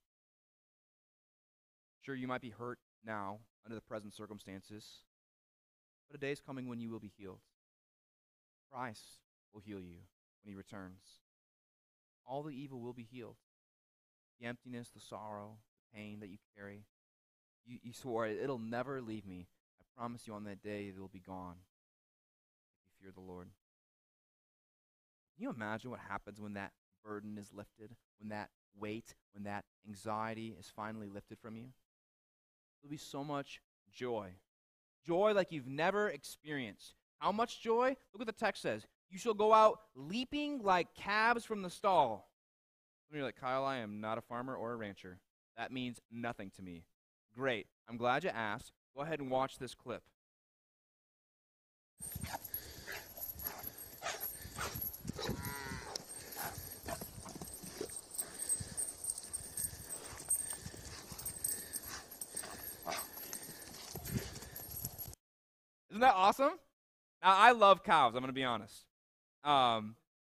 Sure, you might be hurt now under the present circumstances, but a day is coming when you will be healed. Christ will heal you when he returns. All the evil will be healed. The emptiness, the sorrow, the pain that you carry. You swore it'll never leave me. I promise you on that day it will be gone if you fear the Lord. Can you imagine what happens when that burden is lifted, when that weight, when that anxiety is finally lifted from you? There'll be so much joy. Joy like you've never experienced. How much joy? Look what the text says. You shall go out leaping like calves from the stall. Some of you are like, Kyle, I am not a farmer or a rancher. That means nothing to me. Great. I'm glad you asked. Go ahead and watch this clip. Isn't that awesome? Now, I love cows, I'm going to be honest. That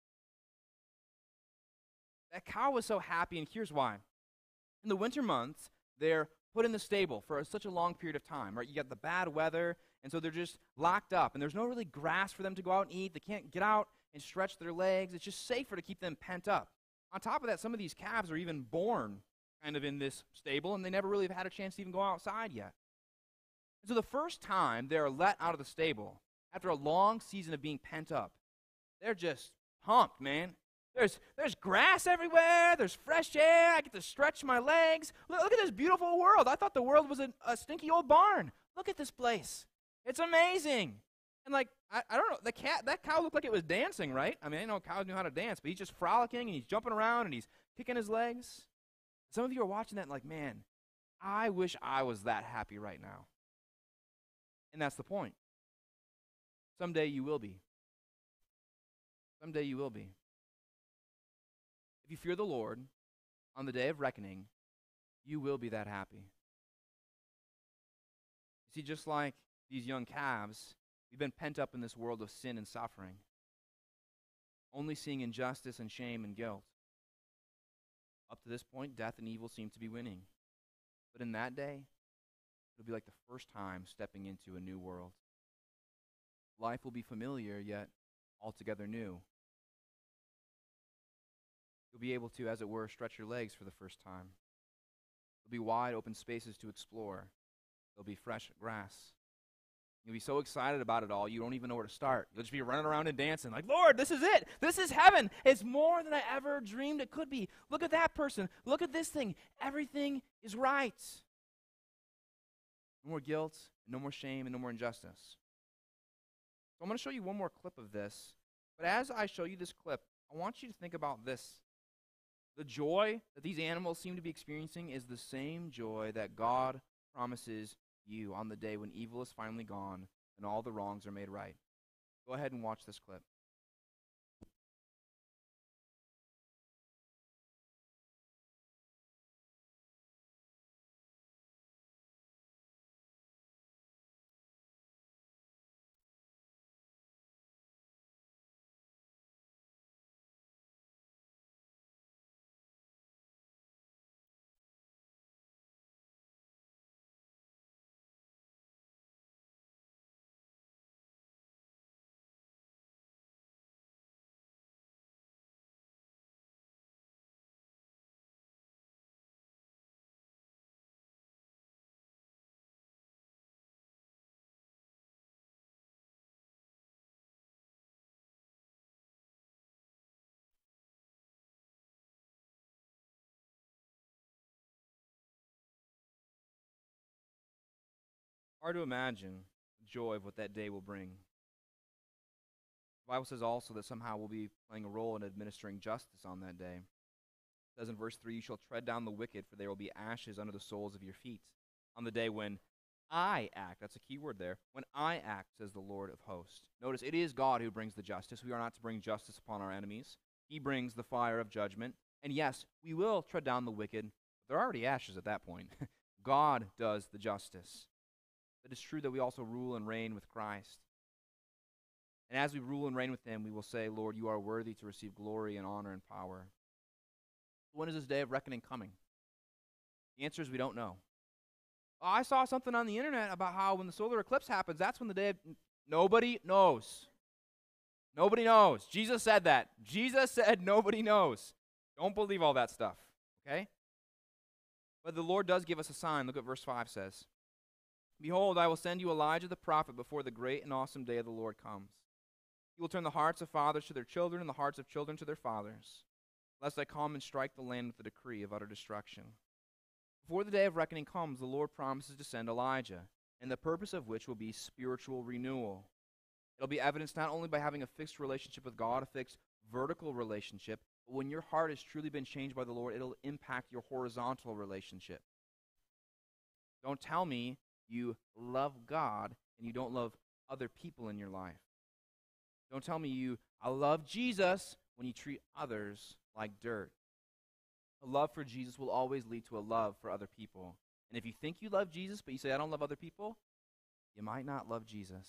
cow was so happy, and here's why. In the winter months, they're put in the stable for such a long period of time, right? You got the bad weather, and so they're just locked up, and there's no really grass for them to go out and eat. They can't get out and stretch their legs. It's just safer to keep them pent up. On top of that, some of these calves are even born kind of in this stable, and they never really have had a chance to even go outside yet. And so the first time they're let out of the stable, after a long season of being pent up, they're just pumped, man. There's grass everywhere. There's fresh air. I get to stretch my legs. Look at this beautiful world. I thought the world was a stinky old barn. Look at this place. It's amazing. And like, I don't know, that cow looked like it was dancing, right? I mean, I know cows knew how to dance, but he's just frolicking and he's jumping around and he's kicking his legs. Some of you are watching that and like, man, I wish I was that happy right now. And that's the point. Someday you will be. Someday you will be. If you fear the Lord on the day of reckoning, you will be that happy. You see, just like these young calves, we've been pent up in this world of sin and suffering, only seeing injustice and shame and guilt. Up to this point, death and evil seem to be winning. But in that day, it'll be like the first time stepping into a new world. Life will be familiar, yet altogether new. You'll be able to, as it were, stretch your legs for the first time. There'll be wide open spaces to explore. There'll be fresh grass. You'll be so excited about it all, you don't even know where to start. You'll just be running around and dancing like, Lord, this is it. This is heaven. It's more than I ever dreamed it could be. Look at that person. Look at this thing. Everything is right. No more guilt, no more shame, and no more injustice. So I'm going to show you one more clip of this. But as I show you this clip, I want you to think about this. The joy that these animals seem to be experiencing is the same joy that God promises you on the day when evil is finally gone and all the wrongs are made right. Go ahead and watch this clip. Hard to imagine the joy of what that day will bring. The Bible says also that somehow we'll be playing a role in administering justice on that day. It says in verse 3, you shall tread down the wicked, for there will be ashes under the soles of your feet on the day when I act. That's a key word there. When I act, says the Lord of hosts. Notice, it is God who brings the justice. We are not to bring justice upon our enemies. He brings the fire of judgment. And yes, we will tread down the wicked. But there are already ashes at that point. God does the justice. It is true that we also rule and reign with Christ. And as we rule and reign with him, we will say, Lord, you are worthy to receive glory and honor and power. When is this day of reckoning coming? The answer is we don't know. Oh, I saw something on the internet about how when the solar eclipse happens, that's when the day of... Nobody knows. Nobody knows. Jesus said that. Jesus said nobody knows. Don't believe all that stuff, okay? But the Lord does give us a sign. Look what verse 5 says. Behold, I will send you Elijah the prophet before the great and awesome day of the Lord comes. He will turn the hearts of fathers to their children and the hearts of children to their fathers, lest I come and strike the land with a decree of utter destruction. Before the day of reckoning comes, the Lord promises to send Elijah, and the purpose of which will be spiritual renewal. It'll be evidenced not only by having a fixed relationship with God, a fixed vertical relationship, but when your heart has truly been changed by the Lord, it'll impact your horizontal relationship. Don't tell me you love God and you don't love other people in your life. Don't tell me I love Jesus when you treat others like dirt. A love for Jesus will always lead to a love for other people. And if you think you love Jesus, but you say, I don't love other people, you might not love Jesus.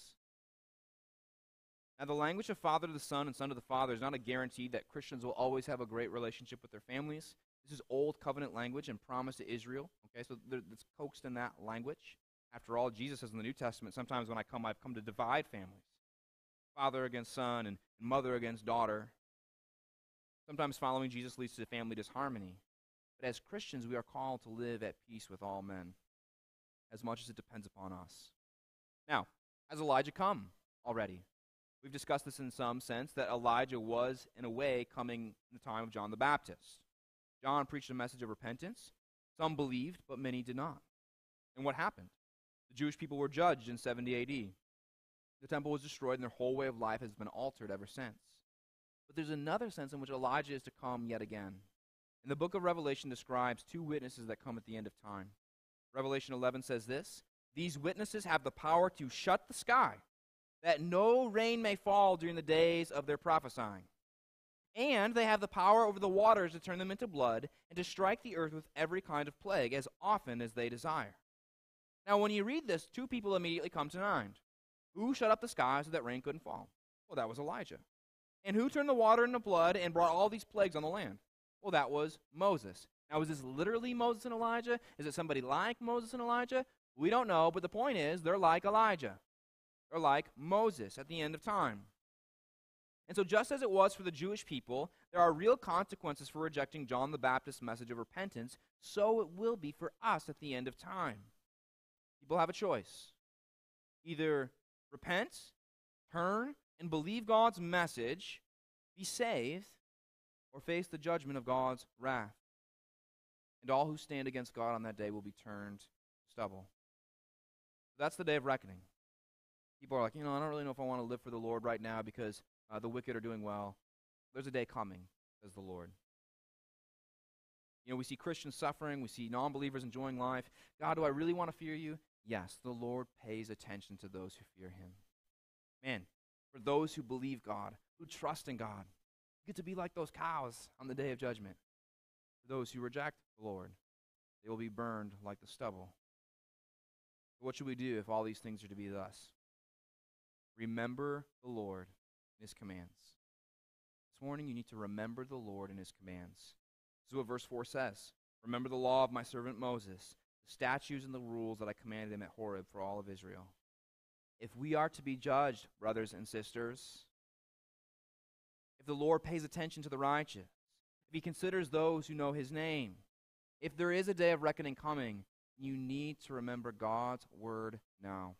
Now, the language of father to the son and son to the father is not a guarantee that Christians will always have a great relationship with their families. This is old covenant language and promise to Israel. Okay, so it's coaxed in that language. After all, Jesus says in the New Testament, sometimes when I've come to divide families. Father against son and mother against daughter. Sometimes following Jesus leads to family disharmony. But as Christians, we are called to live at peace with all men, as much as it depends upon us. Now, has Elijah come already? We've discussed this in some sense, that Elijah was, in a way, coming in the time of John the Baptist. John preached a message of repentance. Some believed, but many did not. And what happened? The Jewish people were judged in 70 AD. The temple was destroyed, and their whole way of life has been altered ever since. But there's another sense in which Elijah is to come yet again. And the book of Revelation describes two witnesses that come at the end of time. Revelation 11 says this, these witnesses have the power to shut the sky, that no rain may fall during the days of their prophesying. And they have the power over the waters to turn them into blood, and to strike the earth with every kind of plague, as often as they desire. Now, when you read this, two people immediately come to mind. Who shut up the sky so that rain couldn't fall? Well, that was Elijah. And who turned the water into blood and brought all these plagues on the land? Well, that was Moses. Now, is this literally Moses and Elijah? Is it somebody like Moses and Elijah? We don't know, but the point is, they're like Elijah. They're like Moses at the end of time. And so just as it was for the Jewish people, there are real consequences for rejecting John the Baptist's message of repentance, so it will be for us at the end of time. People have a choice. Either repent, turn, and believe God's message, be saved, or face the judgment of God's wrath. And all who stand against God on that day will be turned to stubble. That's the day of reckoning. People are like, I don't really know if I want to live for the Lord right now because the wicked are doing well. There's a day coming, says the Lord. We see Christians suffering. We see non-believers enjoying life. God, do I really want to fear you? Yes, the Lord pays attention to those who fear him. Man, for those who believe God, who trust in God, you get to be like those cows on the day of judgment. For those who reject the Lord, they will be burned like the stubble. But what should we do if all these things are to be thus? Remember the Lord and his commands. This morning you need to remember the Lord and his commands. This is what verse 4 says. Remember the law of my servant Moses, the statutes and the rules that I commanded him at Horeb for all of Israel. If we are to be judged, brothers and sisters, if the Lord pays attention to the righteous, if he considers those who know his name, if there is a day of reckoning coming, you need to remember God's word now.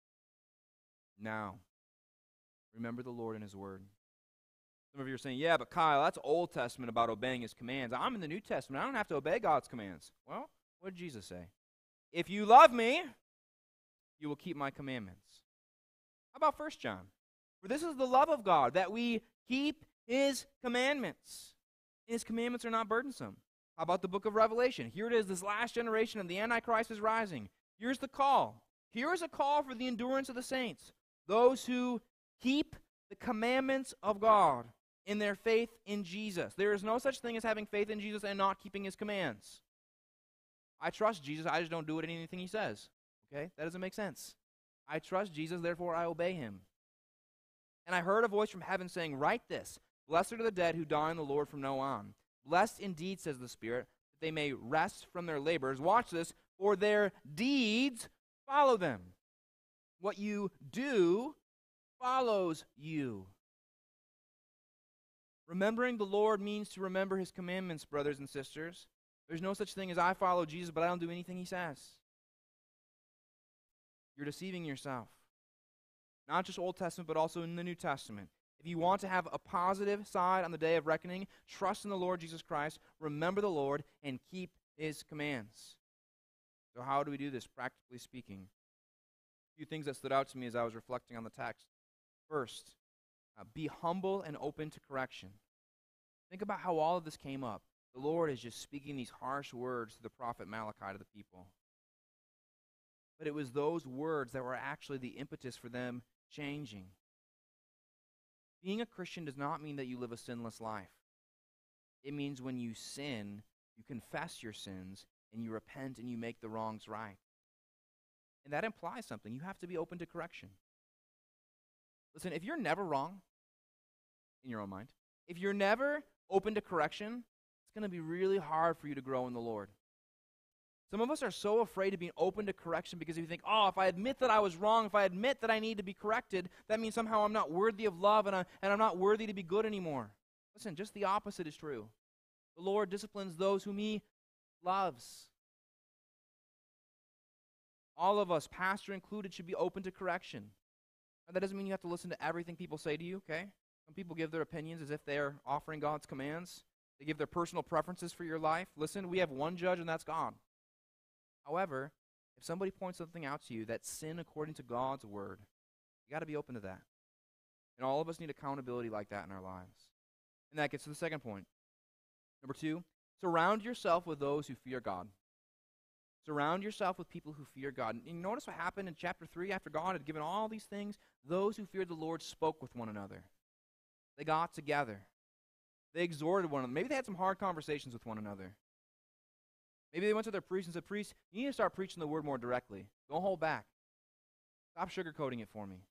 Now. Remember the Lord and his word. Some of you are saying, yeah, but Kyle, that's Old Testament about obeying his commands. I'm in the New Testament. I don't have to obey God's commands. Well, what did Jesus say? If you love me, you will keep my commandments. How about 1 John? For this is the love of God, that we keep his commandments. His commandments are not burdensome. How about the book of Revelation? Here it is, this last generation, and the Antichrist is rising. Here's the call. Here is a call for the endurance of the saints, those who keep the commandments of God in their faith in Jesus. There is no such thing as having faith in Jesus and not keeping his commands. I trust Jesus, I just don't do anything he says. Okay? That doesn't make sense. I trust Jesus, therefore I obey him. And I heard a voice from heaven saying, write this, blessed are the dead who die in the Lord from now on. Blessed indeed, says the Spirit, that they may rest from their labors. Watch this, for their deeds follow them. What you do follows you. Remembering the Lord means to remember his commandments, brothers and sisters. There's no such thing as I follow Jesus, but I don't do anything he says. You're deceiving yourself. Not just Old Testament, but also in the New Testament. If you want to have a positive side on the day of reckoning, trust in the Lord Jesus Christ, remember the Lord, and keep his commands. So how do we do this, practically speaking? A few things that stood out to me as I was reflecting on the text. First, be humble and open to correction. Think about how all of this came up. The Lord is just speaking these harsh words to the prophet Malachi to the people. But it was those words that were actually the impetus for them changing. Being a Christian does not mean that you live a sinless life. It means when you sin, you confess your sins, and you repent and you make the wrongs right. And that implies something. You have to be open to correction. Listen, if you're never wrong in your own mind, if you're never open to correction, it's going to be really hard for you to grow in the Lord. Some of us are so afraid of being open to correction because if you think, oh, if I admit that I was wrong, if I admit that I need to be corrected, that means somehow I'm not worthy of love and I'm not worthy to be good anymore. Listen, just the opposite is true. The Lord disciplines those whom he loves. All of us, pastor included, should be open to correction. Now, that doesn't mean you have to listen to everything people say to you, okay? Some people give their opinions as if they are offering God's commands. They give their personal preferences for your life. Listen, we have one judge, and that's God. However, if somebody points something out to you that's sin according to God's word, you got to be open to that. And all of us need accountability like that in our lives. And that gets to the second point. Number 2, surround yourself with those who fear God. Surround yourself with people who fear God. And you notice what happened in chapter 3 after God had given all these things? Those who feared the Lord spoke with one another. They got together. They exhorted one another. Maybe they had some hard conversations with one another. Maybe they went to their priest and said, priest, you need to start preaching the word more directly. Don't hold back. Stop sugarcoating it for me.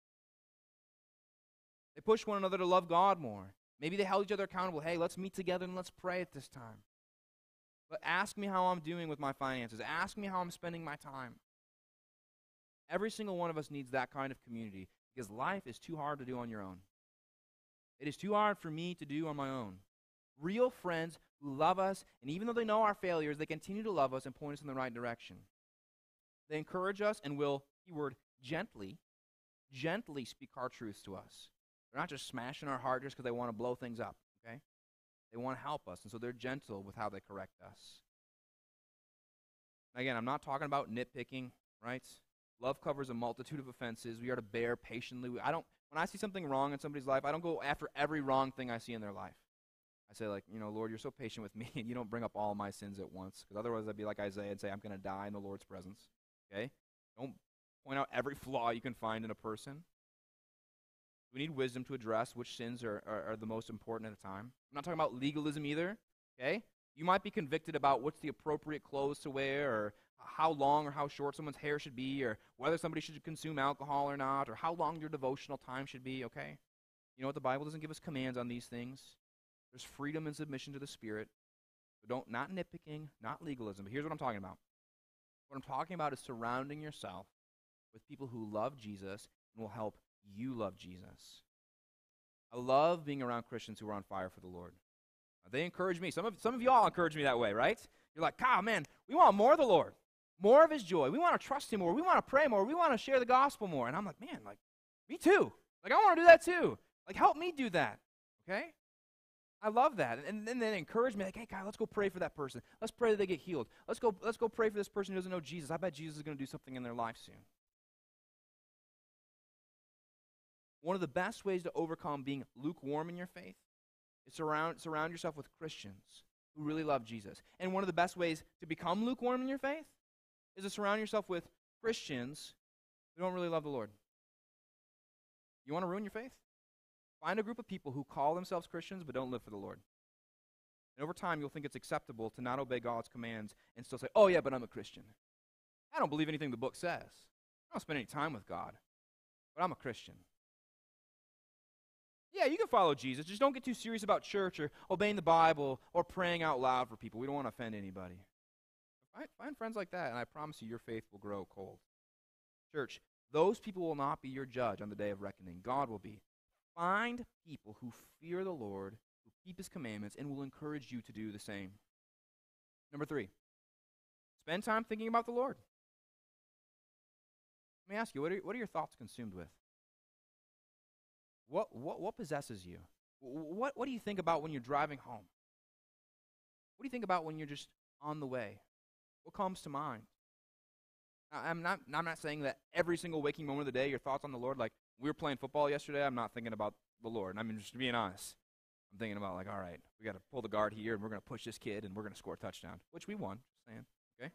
They pushed one another to love God more. Maybe they held each other accountable. Hey, let's meet together and let's pray at this time. But ask me how I'm doing with my finances. Ask me how I'm spending my time. Every single one of us needs that kind of community because life is too hard to do on your own. It is too hard for me to do on my own. Real friends who love us, and even though they know our failures, they continue to love us and point us in the right direction. They encourage us and will, keyword, gently speak our truths to us. They're not just smashing our heart just because they want to blow things up, okay? They want to help us, and so they're gentle with how they correct us. Again, I'm not talking about nitpicking, right? Love covers a multitude of offenses. We are to bear patiently. When I see something wrong in somebody's life, I don't go after every wrong thing I see in their life. I say, like, Lord, you're so patient with me, and you don't bring up all my sins at once, because otherwise I'd be like Isaiah and say, I'm going to die in the Lord's presence, okay? Don't point out every flaw you can find in a person. We need wisdom to address which sins are the most important at a time. I'm not talking about legalism either, okay? You might be convicted about what's the appropriate clothes to wear, or how long or how short someone's hair should be, or whether somebody should consume alcohol or not, or how long your devotional time should be, okay? You know what? The Bible doesn't give us commands on these things. There's freedom and submission to the Spirit. So not nitpicking, not legalism. But here's what I'm talking about. What I'm talking about is surrounding yourself with people who love Jesus and will help you love Jesus. I love being around Christians who are on fire for the Lord. They encourage me. Some of y'all encourage me that way, right? You're like, Kyle, man, we want more of the Lord, more of his joy. We want to trust him more. We want to pray more. We want to share the gospel more. And I'm like, man, like, me too. Like, I want to do that too. Like, help me do that, okay? I love that. And then they encourage me, like, hey, Kyle, let's go pray for that person. Let's pray that they get healed. Let's go pray for this person who doesn't know Jesus. I bet Jesus is going to do something in their life soon. One of the best ways to overcome being lukewarm in your faith is surround yourself with Christians who really love Jesus. And one of the best ways to become lukewarm in your faith is to surround yourself with Christians who don't really love the Lord. You want to ruin your faith? Find a group of people who call themselves Christians but don't live for the Lord. And over time, you'll think it's acceptable to not obey God's commands and still say, oh yeah, but I'm a Christian. I don't believe anything the book says. I don't spend any time with God, but I'm a Christian. Yeah, you can follow Jesus. Just don't get too serious about church or obeying the Bible or praying out loud for people. We don't want to offend anybody. Find friends like that, and I promise you your faith will grow cold. Church, those people will not be your judge on the day of reckoning. God will be. Find people who fear the Lord, who keep his commandments, and will encourage you to do the same. Number 3, spend time thinking about the Lord. Let me ask you, what are your thoughts consumed with? What possesses you? What do you think about when you're driving home? What do you think about when you're just on the way? What comes to mind? Now, I'm not saying that every single waking moment of the day, your thoughts on the Lord, like we were playing football yesterday, I'm not thinking about the Lord. I mean, just being honest. I'm thinking about like, all right, we got to pull the guard here, and we're going to push this kid, and we're going to score a touchdown, which we won, just saying, okay?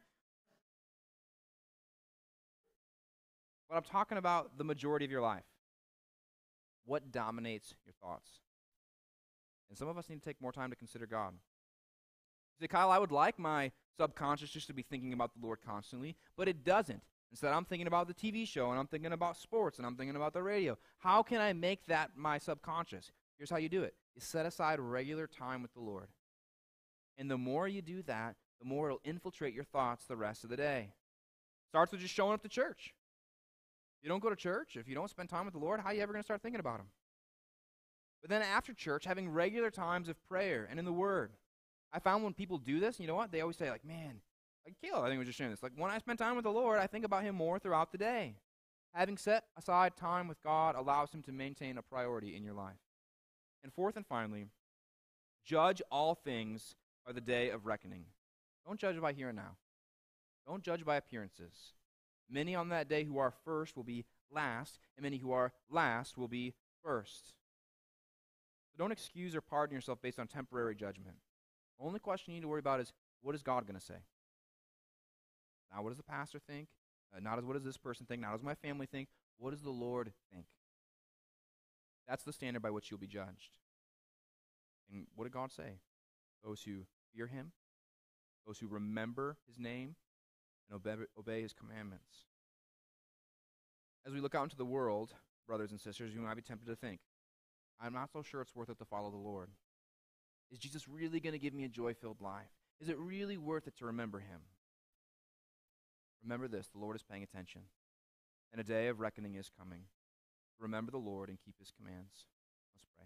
But I'm talking about the majority of your life. What dominates your thoughts? And some of us need to take more time to consider God. You say, Kyle, I would like my subconscious just to be thinking about the Lord constantly, but it doesn't. Instead, I'm thinking about the TV show, and I'm thinking about sports, and I'm thinking about the radio. How can I make that my subconscious? Here's how you do it. You set aside regular time with the Lord. And the more you do that, the more it'll infiltrate your thoughts the rest of the day. Starts with just showing up to church. If you don't go to church, if you don't spend time with the Lord, how are you ever going to start thinking about him? But then after church, having regular times of prayer and in the Word. I found when people do this, you know what? They always say, like, man, like Caleb, I think was just sharing this. Like, when I spend time with the Lord, I think about him more throughout the day. Having set aside time with God allows him to maintain a priority in your life. And fourth and finally, judge all things by the day of reckoning. Don't judge by here and now. Don't judge by appearances. Many on that day who are first will be last, and many who are last will be first. So don't excuse or pardon yourself based on temporary judgment. The only question you need to worry about is, what is God going to say? Not what does the pastor think? Not as what does this person think? Not as my family think? What does the Lord think? That's the standard by which you'll be judged. And what did God say? Those who fear him, those who remember his name, and obey his commandments. As we look out into the world, brothers and sisters, you might be tempted to think, I'm not so sure it's worth it to follow the Lord. Is Jesus really going to give me a joy-filled life? Is it really worth it to remember him? Remember this, the Lord is paying attention, and a day of reckoning is coming. Remember the Lord and keep his commands. Let's pray.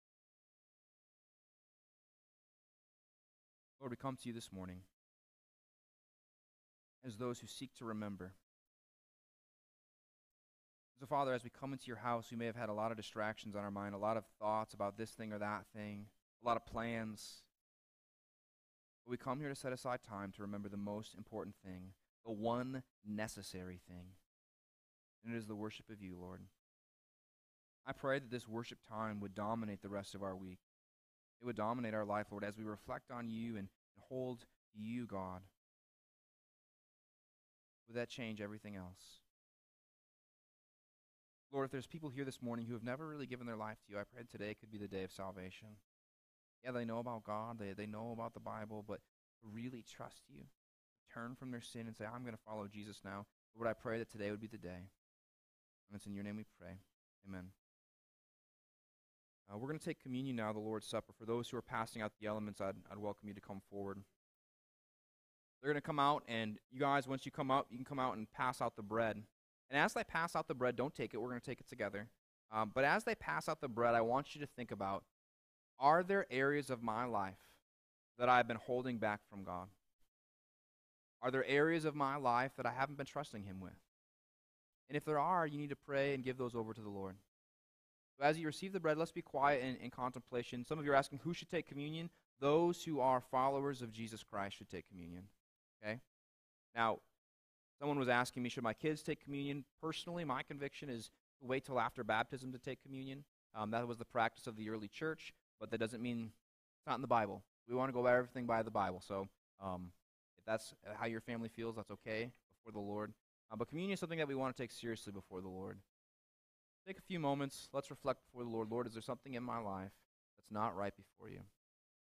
Lord, we come to you this morning as those who seek to remember. So, Father, as we come into your house, we may have had a lot of distractions on our mind, a lot of thoughts about this thing or that thing, a lot of plans. But we come here to set aside time to remember the most important thing, the one necessary thing, and it is the worship of you, Lord. I pray that this worship time would dominate the rest of our week. It would dominate our life, Lord, as we reflect on you and hold to you, God. Would that change everything else? Lord, if there's people here this morning who have never really given their life to you, I pray today could be the day of salvation. Yeah, they know about God, they know about the Bible, but to really trust you, turn from their sin and say, I'm going to follow Jesus now. Lord, I pray that today would be the day. And it's in your name we pray. Amen. We're going to take communion now, the Lord's Supper. For those who are passing out the elements, I'd welcome you to come forward. They're going to come out, and you guys, once you come out, you can come out and pass out the bread. And as they pass out the bread, don't take it. We're going to take it together. But as they pass out the bread, I want you to think about, are there areas of my life that I've been holding back from God? Are there areas of my life that I haven't been trusting him with? And if there are, you need to pray and give those over to the Lord. So as you receive the bread, let's be quiet in contemplation. Some of you are asking, who should take communion? Those who are followers of Jesus Christ should take communion. Okay? Now, someone was asking me, should my kids take communion? Personally, my conviction is to wait till after baptism to take communion. That was the practice of the early church, but that doesn't mean it's not in the Bible. We want to go by everything by the Bible. So if that's how your family feels, that's okay before the Lord. But communion is something that we want to take seriously before the Lord. Take a few moments. Let's reflect before the Lord. Lord, is there something in my life that's not right before you?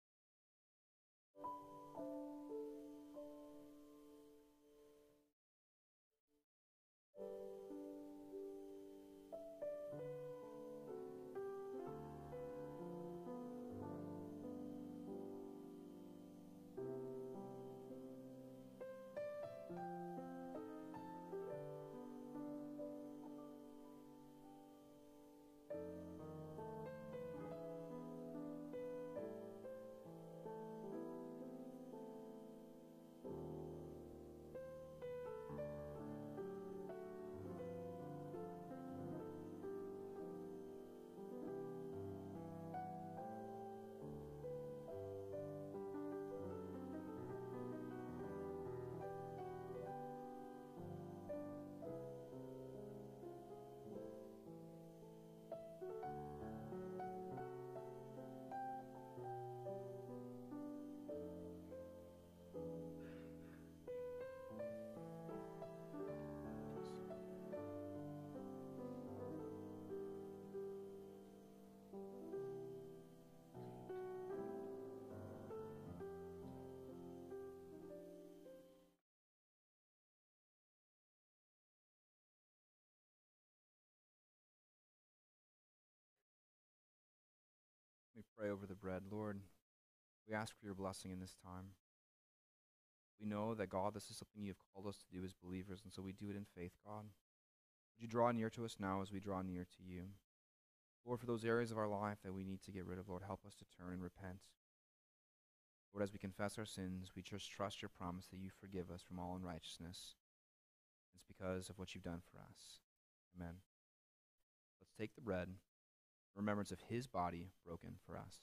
Let me pray over the bread. Lord, we ask for your blessing in this time. We know that, God, this is something you have called us to do as believers, and so we do it in faith, God. Would you draw near to us now as we draw near to you? Lord, for those areas of our life that we need to get rid of, Lord, help us to turn and repent. Lord, as we confess our sins, we just trust your promise that you forgive us from all unrighteousness. It's because of what you've done for us. Amen. Let's take the bread, in remembrance of his body broken for us.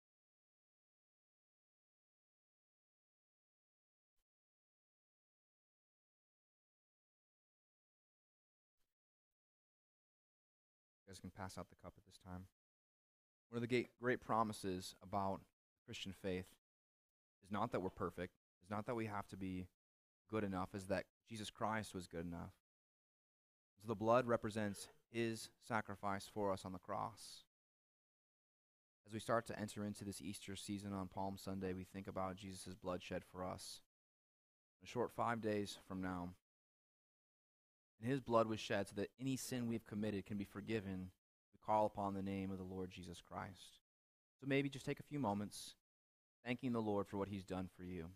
You guys can pass out the cup at this time. One of the great promises about Christian faith is not that we're perfect, is not that we have to be good enough, is that Jesus Christ was good enough. So the blood represents his sacrifice for us on the cross. As we start to enter into this Easter season on Palm Sunday, we think about Jesus' blood shed for us. A short 5 days from now, and his blood was shed so that any sin we've committed can be forgiven. We call upon the name of the Lord Jesus Christ. So maybe just take a few moments thanking the Lord for what he's done for you.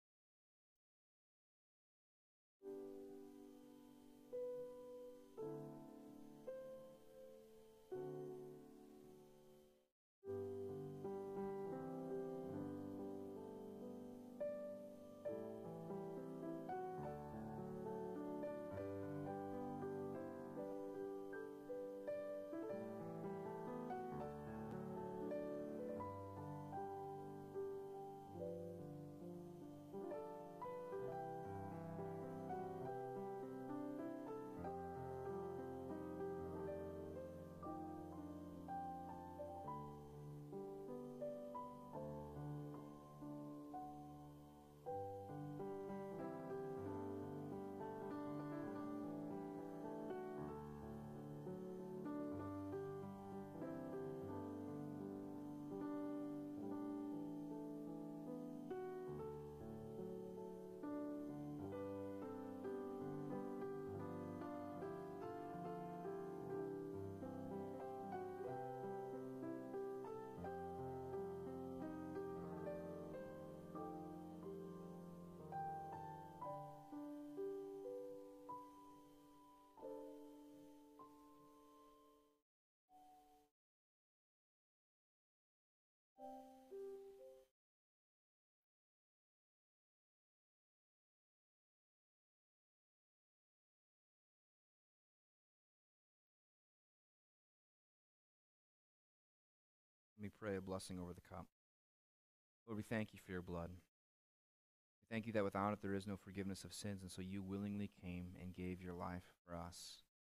Let me pray a blessing over the cup. Lord, we thank you for your blood. We thank you that without it there is no forgiveness of sins, and so you willingly came and gave your life for us.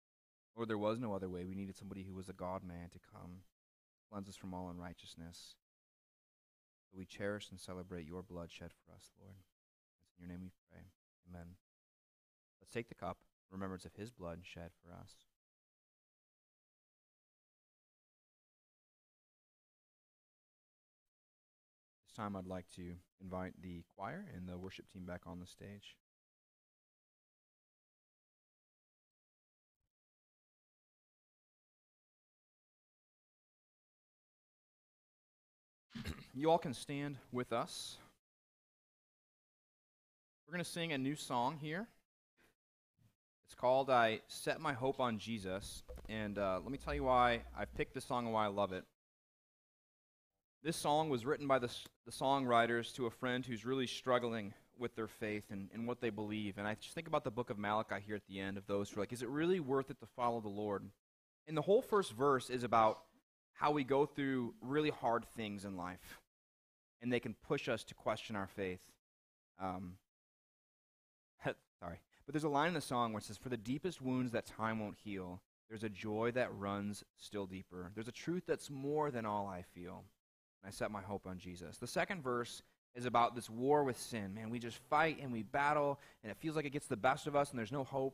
Lord, there was no other way. We needed somebody who was a God-man to come, cleanse us from all unrighteousness. So we cherish and celebrate your blood shed for us, Lord. It's in your name we pray. Amen. Let's take the cup, remembrance of his blood shed for us. This time I'd like to invite the choir and the worship team back on the stage. You all can stand with us. We're going to sing a new song here. It's called I Set My Hope on Jesus. And let me tell you why I picked this song and why I love it. This song was written by the songwriters to a friend who's really struggling with their faith and what they believe. And I just think about the book of Malachi here at the end of those who are like, is it really worth it to follow the Lord? And the whole first verse is about how we go through really hard things in life, and they can push us to question our faith. Sorry. But there's a line in the song where it says, for the deepest wounds that time won't heal, there's a joy that runs still deeper. There's a truth that's more than all I feel. And I set my hope on Jesus. The second verse is about this war with sin. Man, we just fight and we battle, and it feels like it gets the best of us, and there's no hope.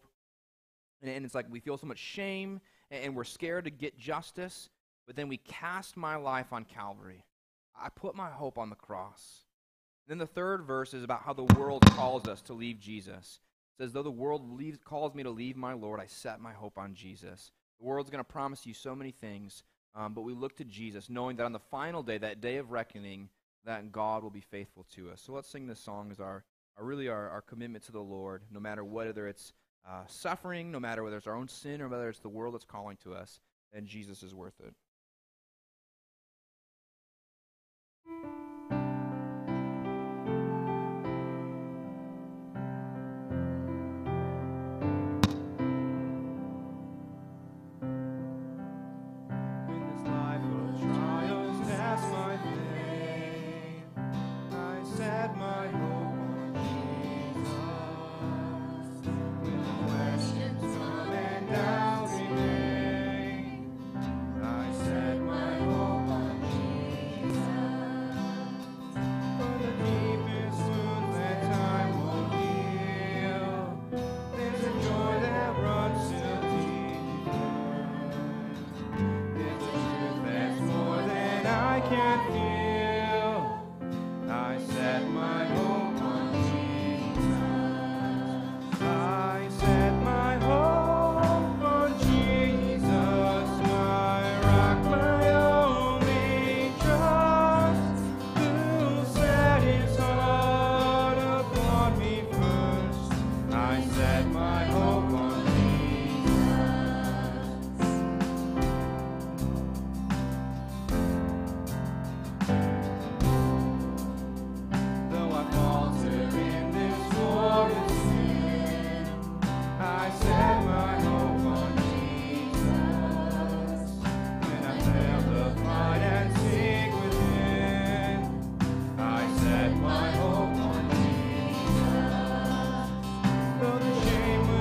And it's like we feel so much shame, and we're scared to get justice. But then we cast my life on Calvary. I put my hope on the cross. Then the third verse is about how the world calls us to leave Jesus. It says, though the world calls me to leave my Lord, I set my hope on Jesus. The world's going to promise you so many things, but we look to Jesus, knowing that on the final day, that day of reckoning, that God will be faithful to us. So let's sing this song as our commitment to the Lord, no matter whether it's suffering, no matter whether it's our own sin, or whether it's the world that's calling to us, then Jesus is worth it. Shame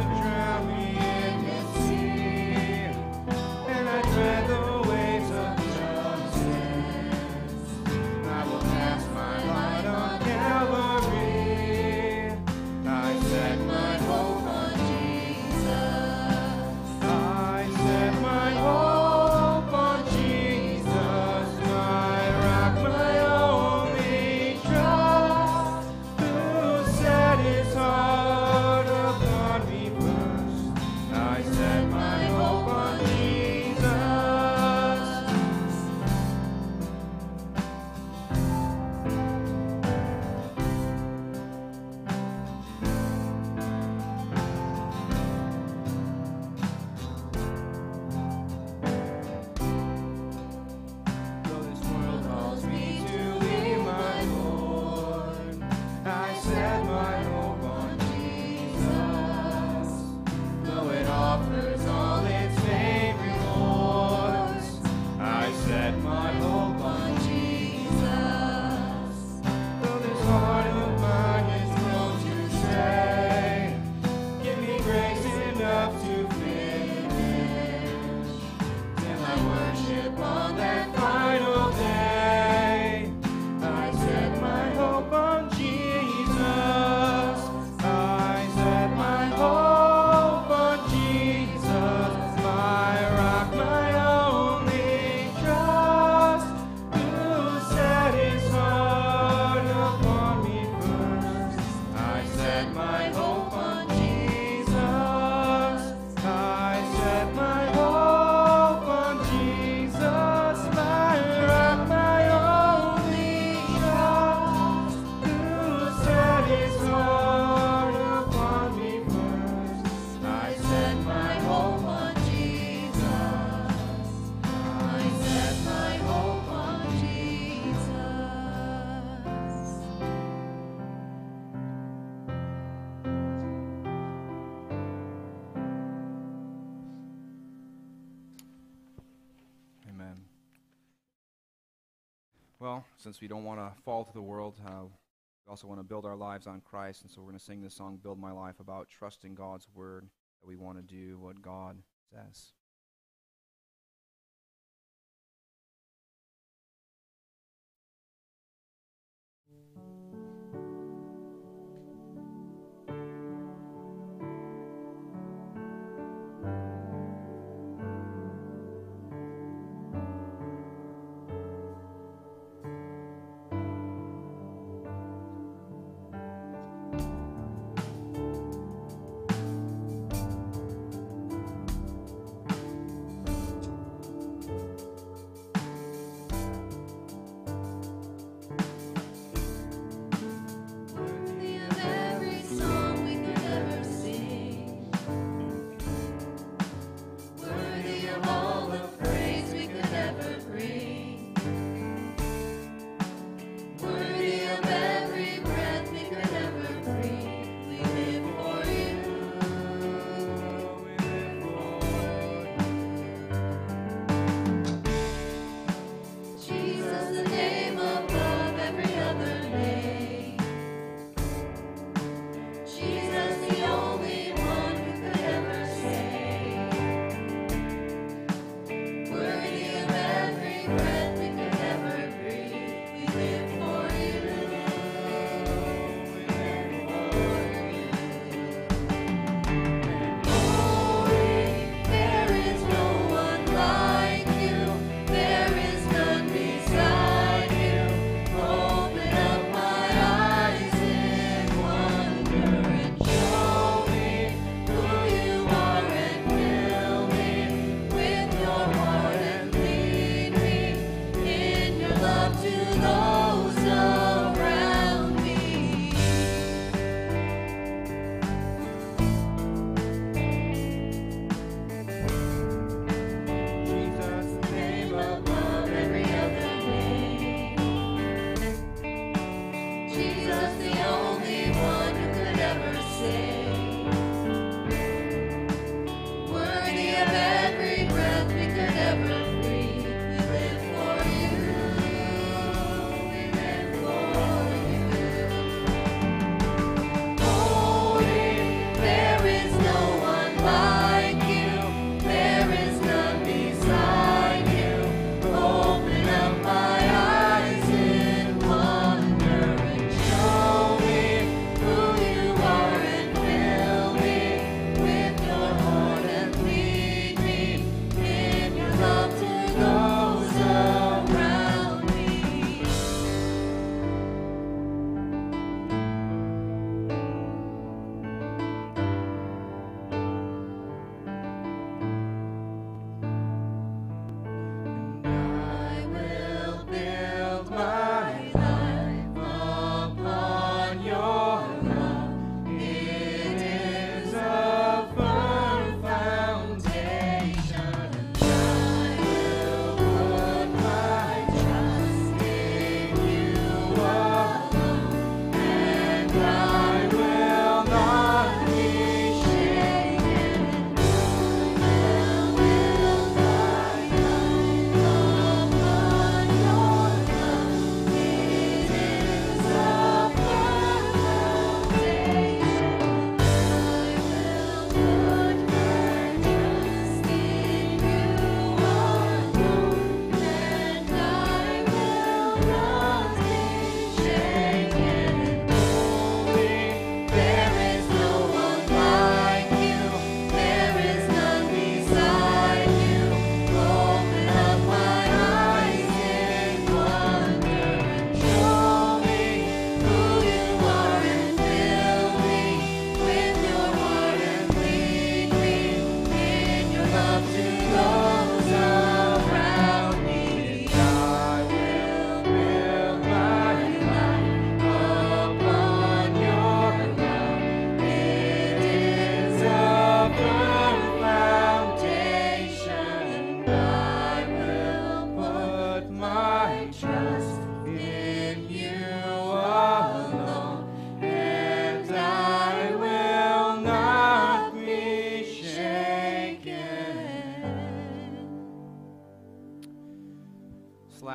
Well, since we don't want to fall to the world, we also want to build our lives on Christ, and so we're going to sing this song, Build My Life, about trusting God's word, that we want to do what God says.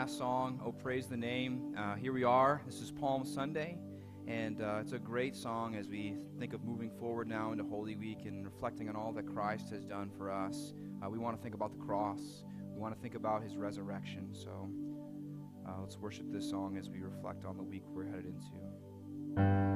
last song, Oh Praise the Name. Here we are. This is Palm Sunday, and it's a great song as we think of moving forward now into Holy Week and reflecting on all that Christ has done for us. We want to think about the cross. We want to think about his resurrection. So let's worship this song as we reflect on the week we're headed into.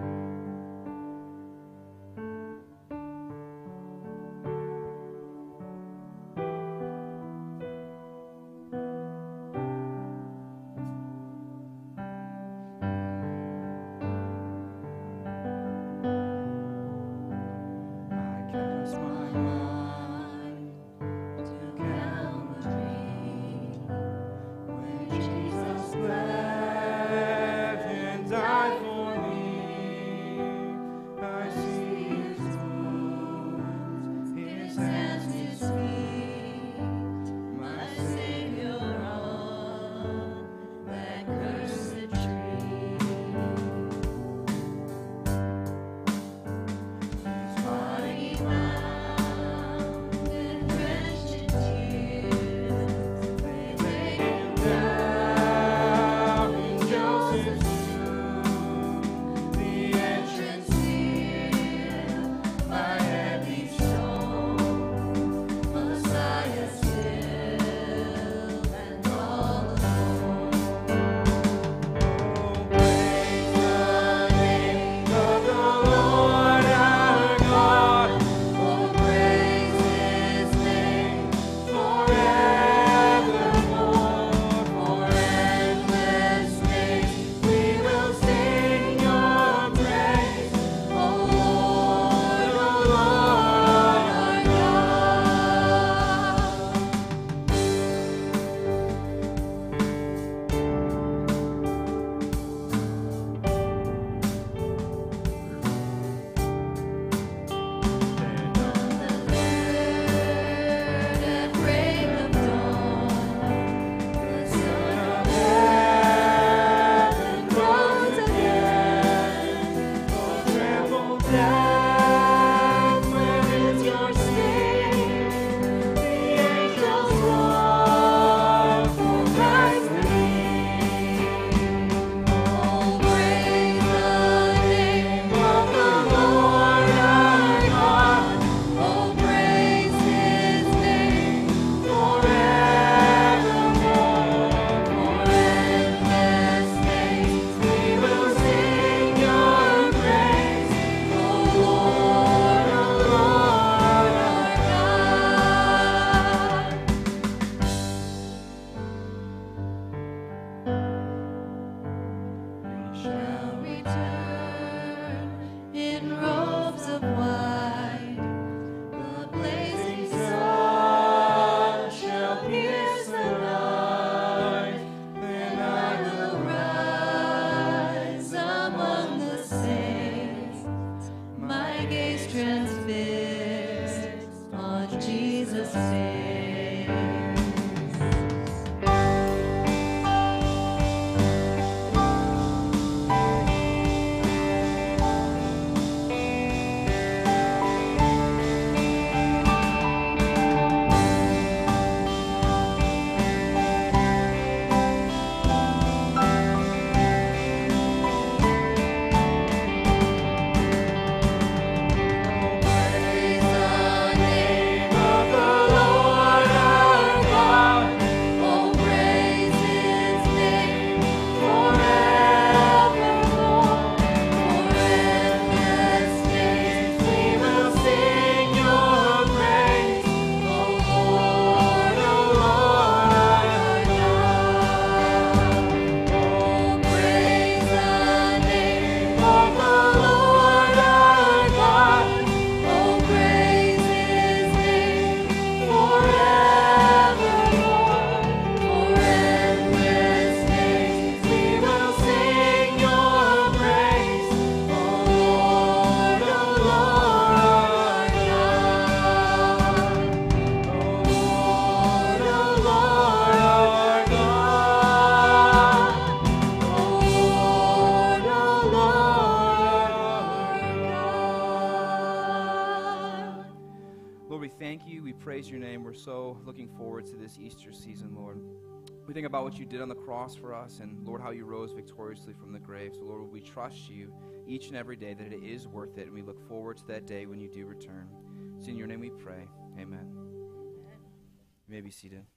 Lord, we thank you. We praise your name. We're so looking forward to this Easter season, Lord. We think about what you did on the cross for us, and Lord, how you rose victoriously from the grave. So Lord, we trust you each and every day that it is worth it, and we look forward to that day when you do return. It's in your name we pray. Amen. You may be seated.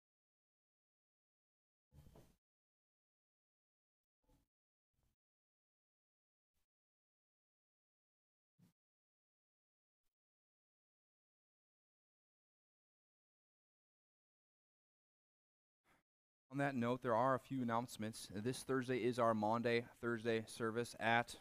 On that note, there are a few announcements. This Thursday is our Maundy Thursday service at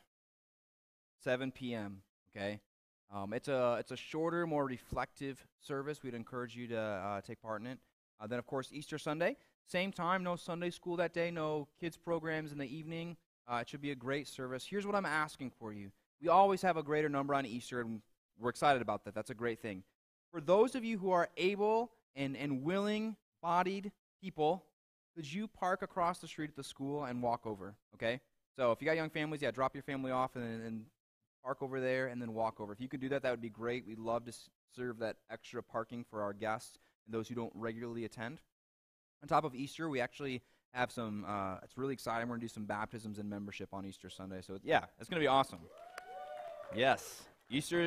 7 p.m. Okay, it's a shorter, more reflective service. We'd encourage you to take part in it. Then, of course, Easter Sunday, same time. No Sunday school that day. No kids programs in the evening. It should be a great service. Here's what I'm asking for you. We always have a greater number on Easter, and we're excited about that. That's a great thing. For those of you who are able and willing-bodied people, could you park across the street at the school and walk over, okay? So if you got young families, yeah, drop your family off and park over there and then walk over. If you could do that, that would be great. We'd love to serve that extra parking for our guests and those who don't regularly attend. On top of Easter, we actually have some, it's really exciting. We're going to do some baptisms and membership on Easter Sunday. So, yeah, it's going to be awesome. Yes, Easter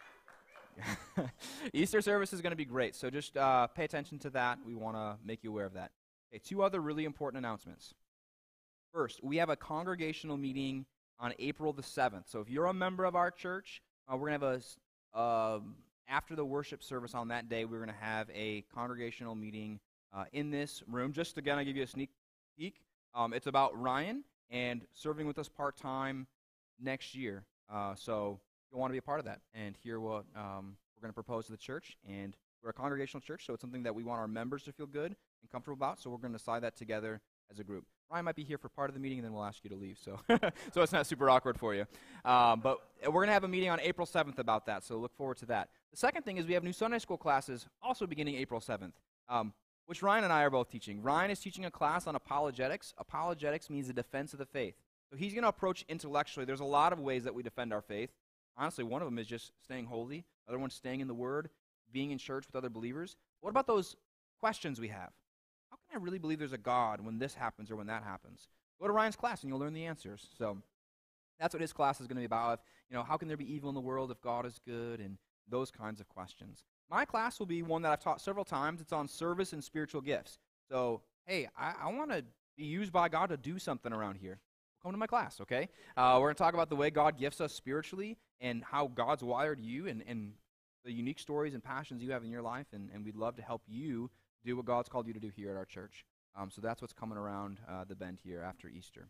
service is going to be great. So just pay attention to that. We want to make you aware of that. Okay, two other really important announcements. First, we have a congregational meeting on April the 7th. So if you're a member of our church, we're going to have after the worship service on that day, we're going to have a congregational meeting in this room. Just again, I'll give you a sneak peek. It's about Ryan and serving with us part-time next year. So you'll want to be a part of that and hear what we're going to propose to the church. And we're a congregational church, so it's something that we want our members to feel good and comfortable about, so we're going to decide that together as a group. Ryan might be here for part of the meeting, and then we'll ask you to leave, so so it's not super awkward for you. But we're going to have a meeting on April 7th about that, so look forward to that. The second thing is we have new Sunday school classes also beginning April 7th, which Ryan and I are both teaching. Ryan is teaching a class on apologetics. Apologetics means the defense of the faith. So he's going to approach intellectually. There's a lot of ways that we defend our faith. Honestly, one of them is just staying holy. Another one's staying in the Word, being in church with other believers. What about those questions we have? How can I really believe there's a God when this happens or when that happens? Go to Ryan's class and you'll learn the answers. So that's what his class is going to be about. How can there be evil in the world if God is good, and those kinds of questions. My class will be one that I've taught several times. It's on service and spiritual gifts. So, hey, I want to be used by God to do something around here. Come to my class, okay? We're going to talk about the way God gifts us spiritually and how God's wired you and the unique stories and passions you have in your life, and we'd love to help you do what God's called you to do here at our church. So that's what's coming around the bend here after Easter.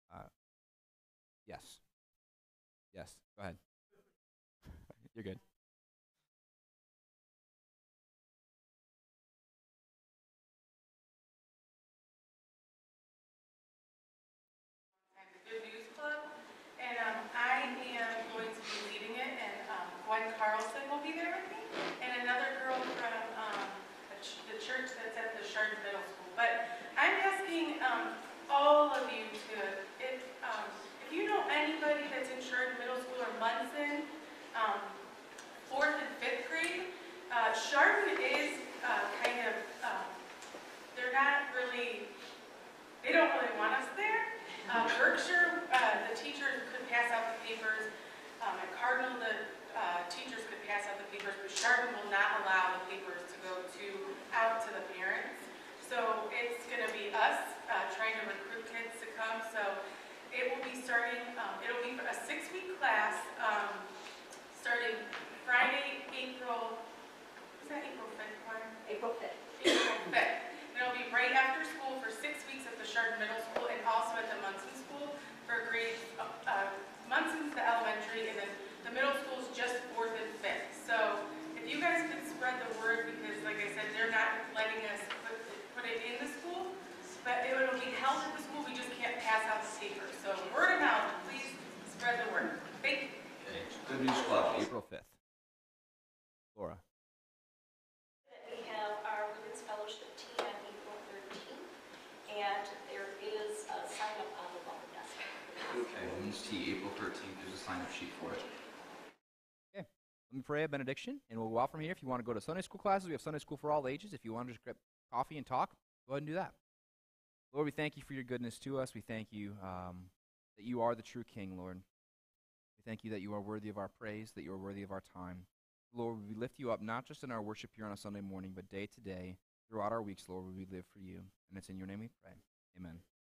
Yes. Yes, go ahead. You're good. Good News Club, and I am going to be leading it, and Karl will be there with me, and another girl from the church that's at the Chardon Middle School. But I'm asking all of you to, if you know anybody that's in Chardon Middle School or Munson, 4th and 5th grade, Chardon is they're not really, they don't really want us there. Berkshire, the teachers could pass out the papers. At Cardinal, the teachers could pass out the papers, but Chardon will not allow the papers to go out to the parents. So it's going to be us trying to recruit kids to come. So it will be starting, it'll be a 6-week class starting Friday, April 5th, Warren? April 5th. April 5th. It'll be right after school for 6 weeks at the Chardon Middle School and also at the Munson School for grades, Munson's the elementary, and then the middle school is just 4th and 5th. So if you guys could spread the word, because like I said, they're not letting us put it in the school, but it will be held at the school, we just can't pass out the paper. So word of mouth, please spread the word. Thank you. Good News Club, April 5th. Laura. We have our Women's Fellowship tea on April 13th, and there is a sign-up on the welcome desk. Okay, Women's Tea, April 13th. There's a sign-up sheet for it. Okay, let me pray a benediction, and we'll go out from here. If you want to go to Sunday school classes, we have Sunday school for all ages. If you want to just grab coffee and talk, go ahead and do that. Lord, we thank you for your goodness to us. We thank you that you are the true King, Lord. We thank you that you are worthy of our praise, that you are worthy of our time. Lord, we lift you up not just in our worship here on a Sunday morning, but day to day, throughout our weeks, Lord, we live for you. And it's in your name we pray. Amen.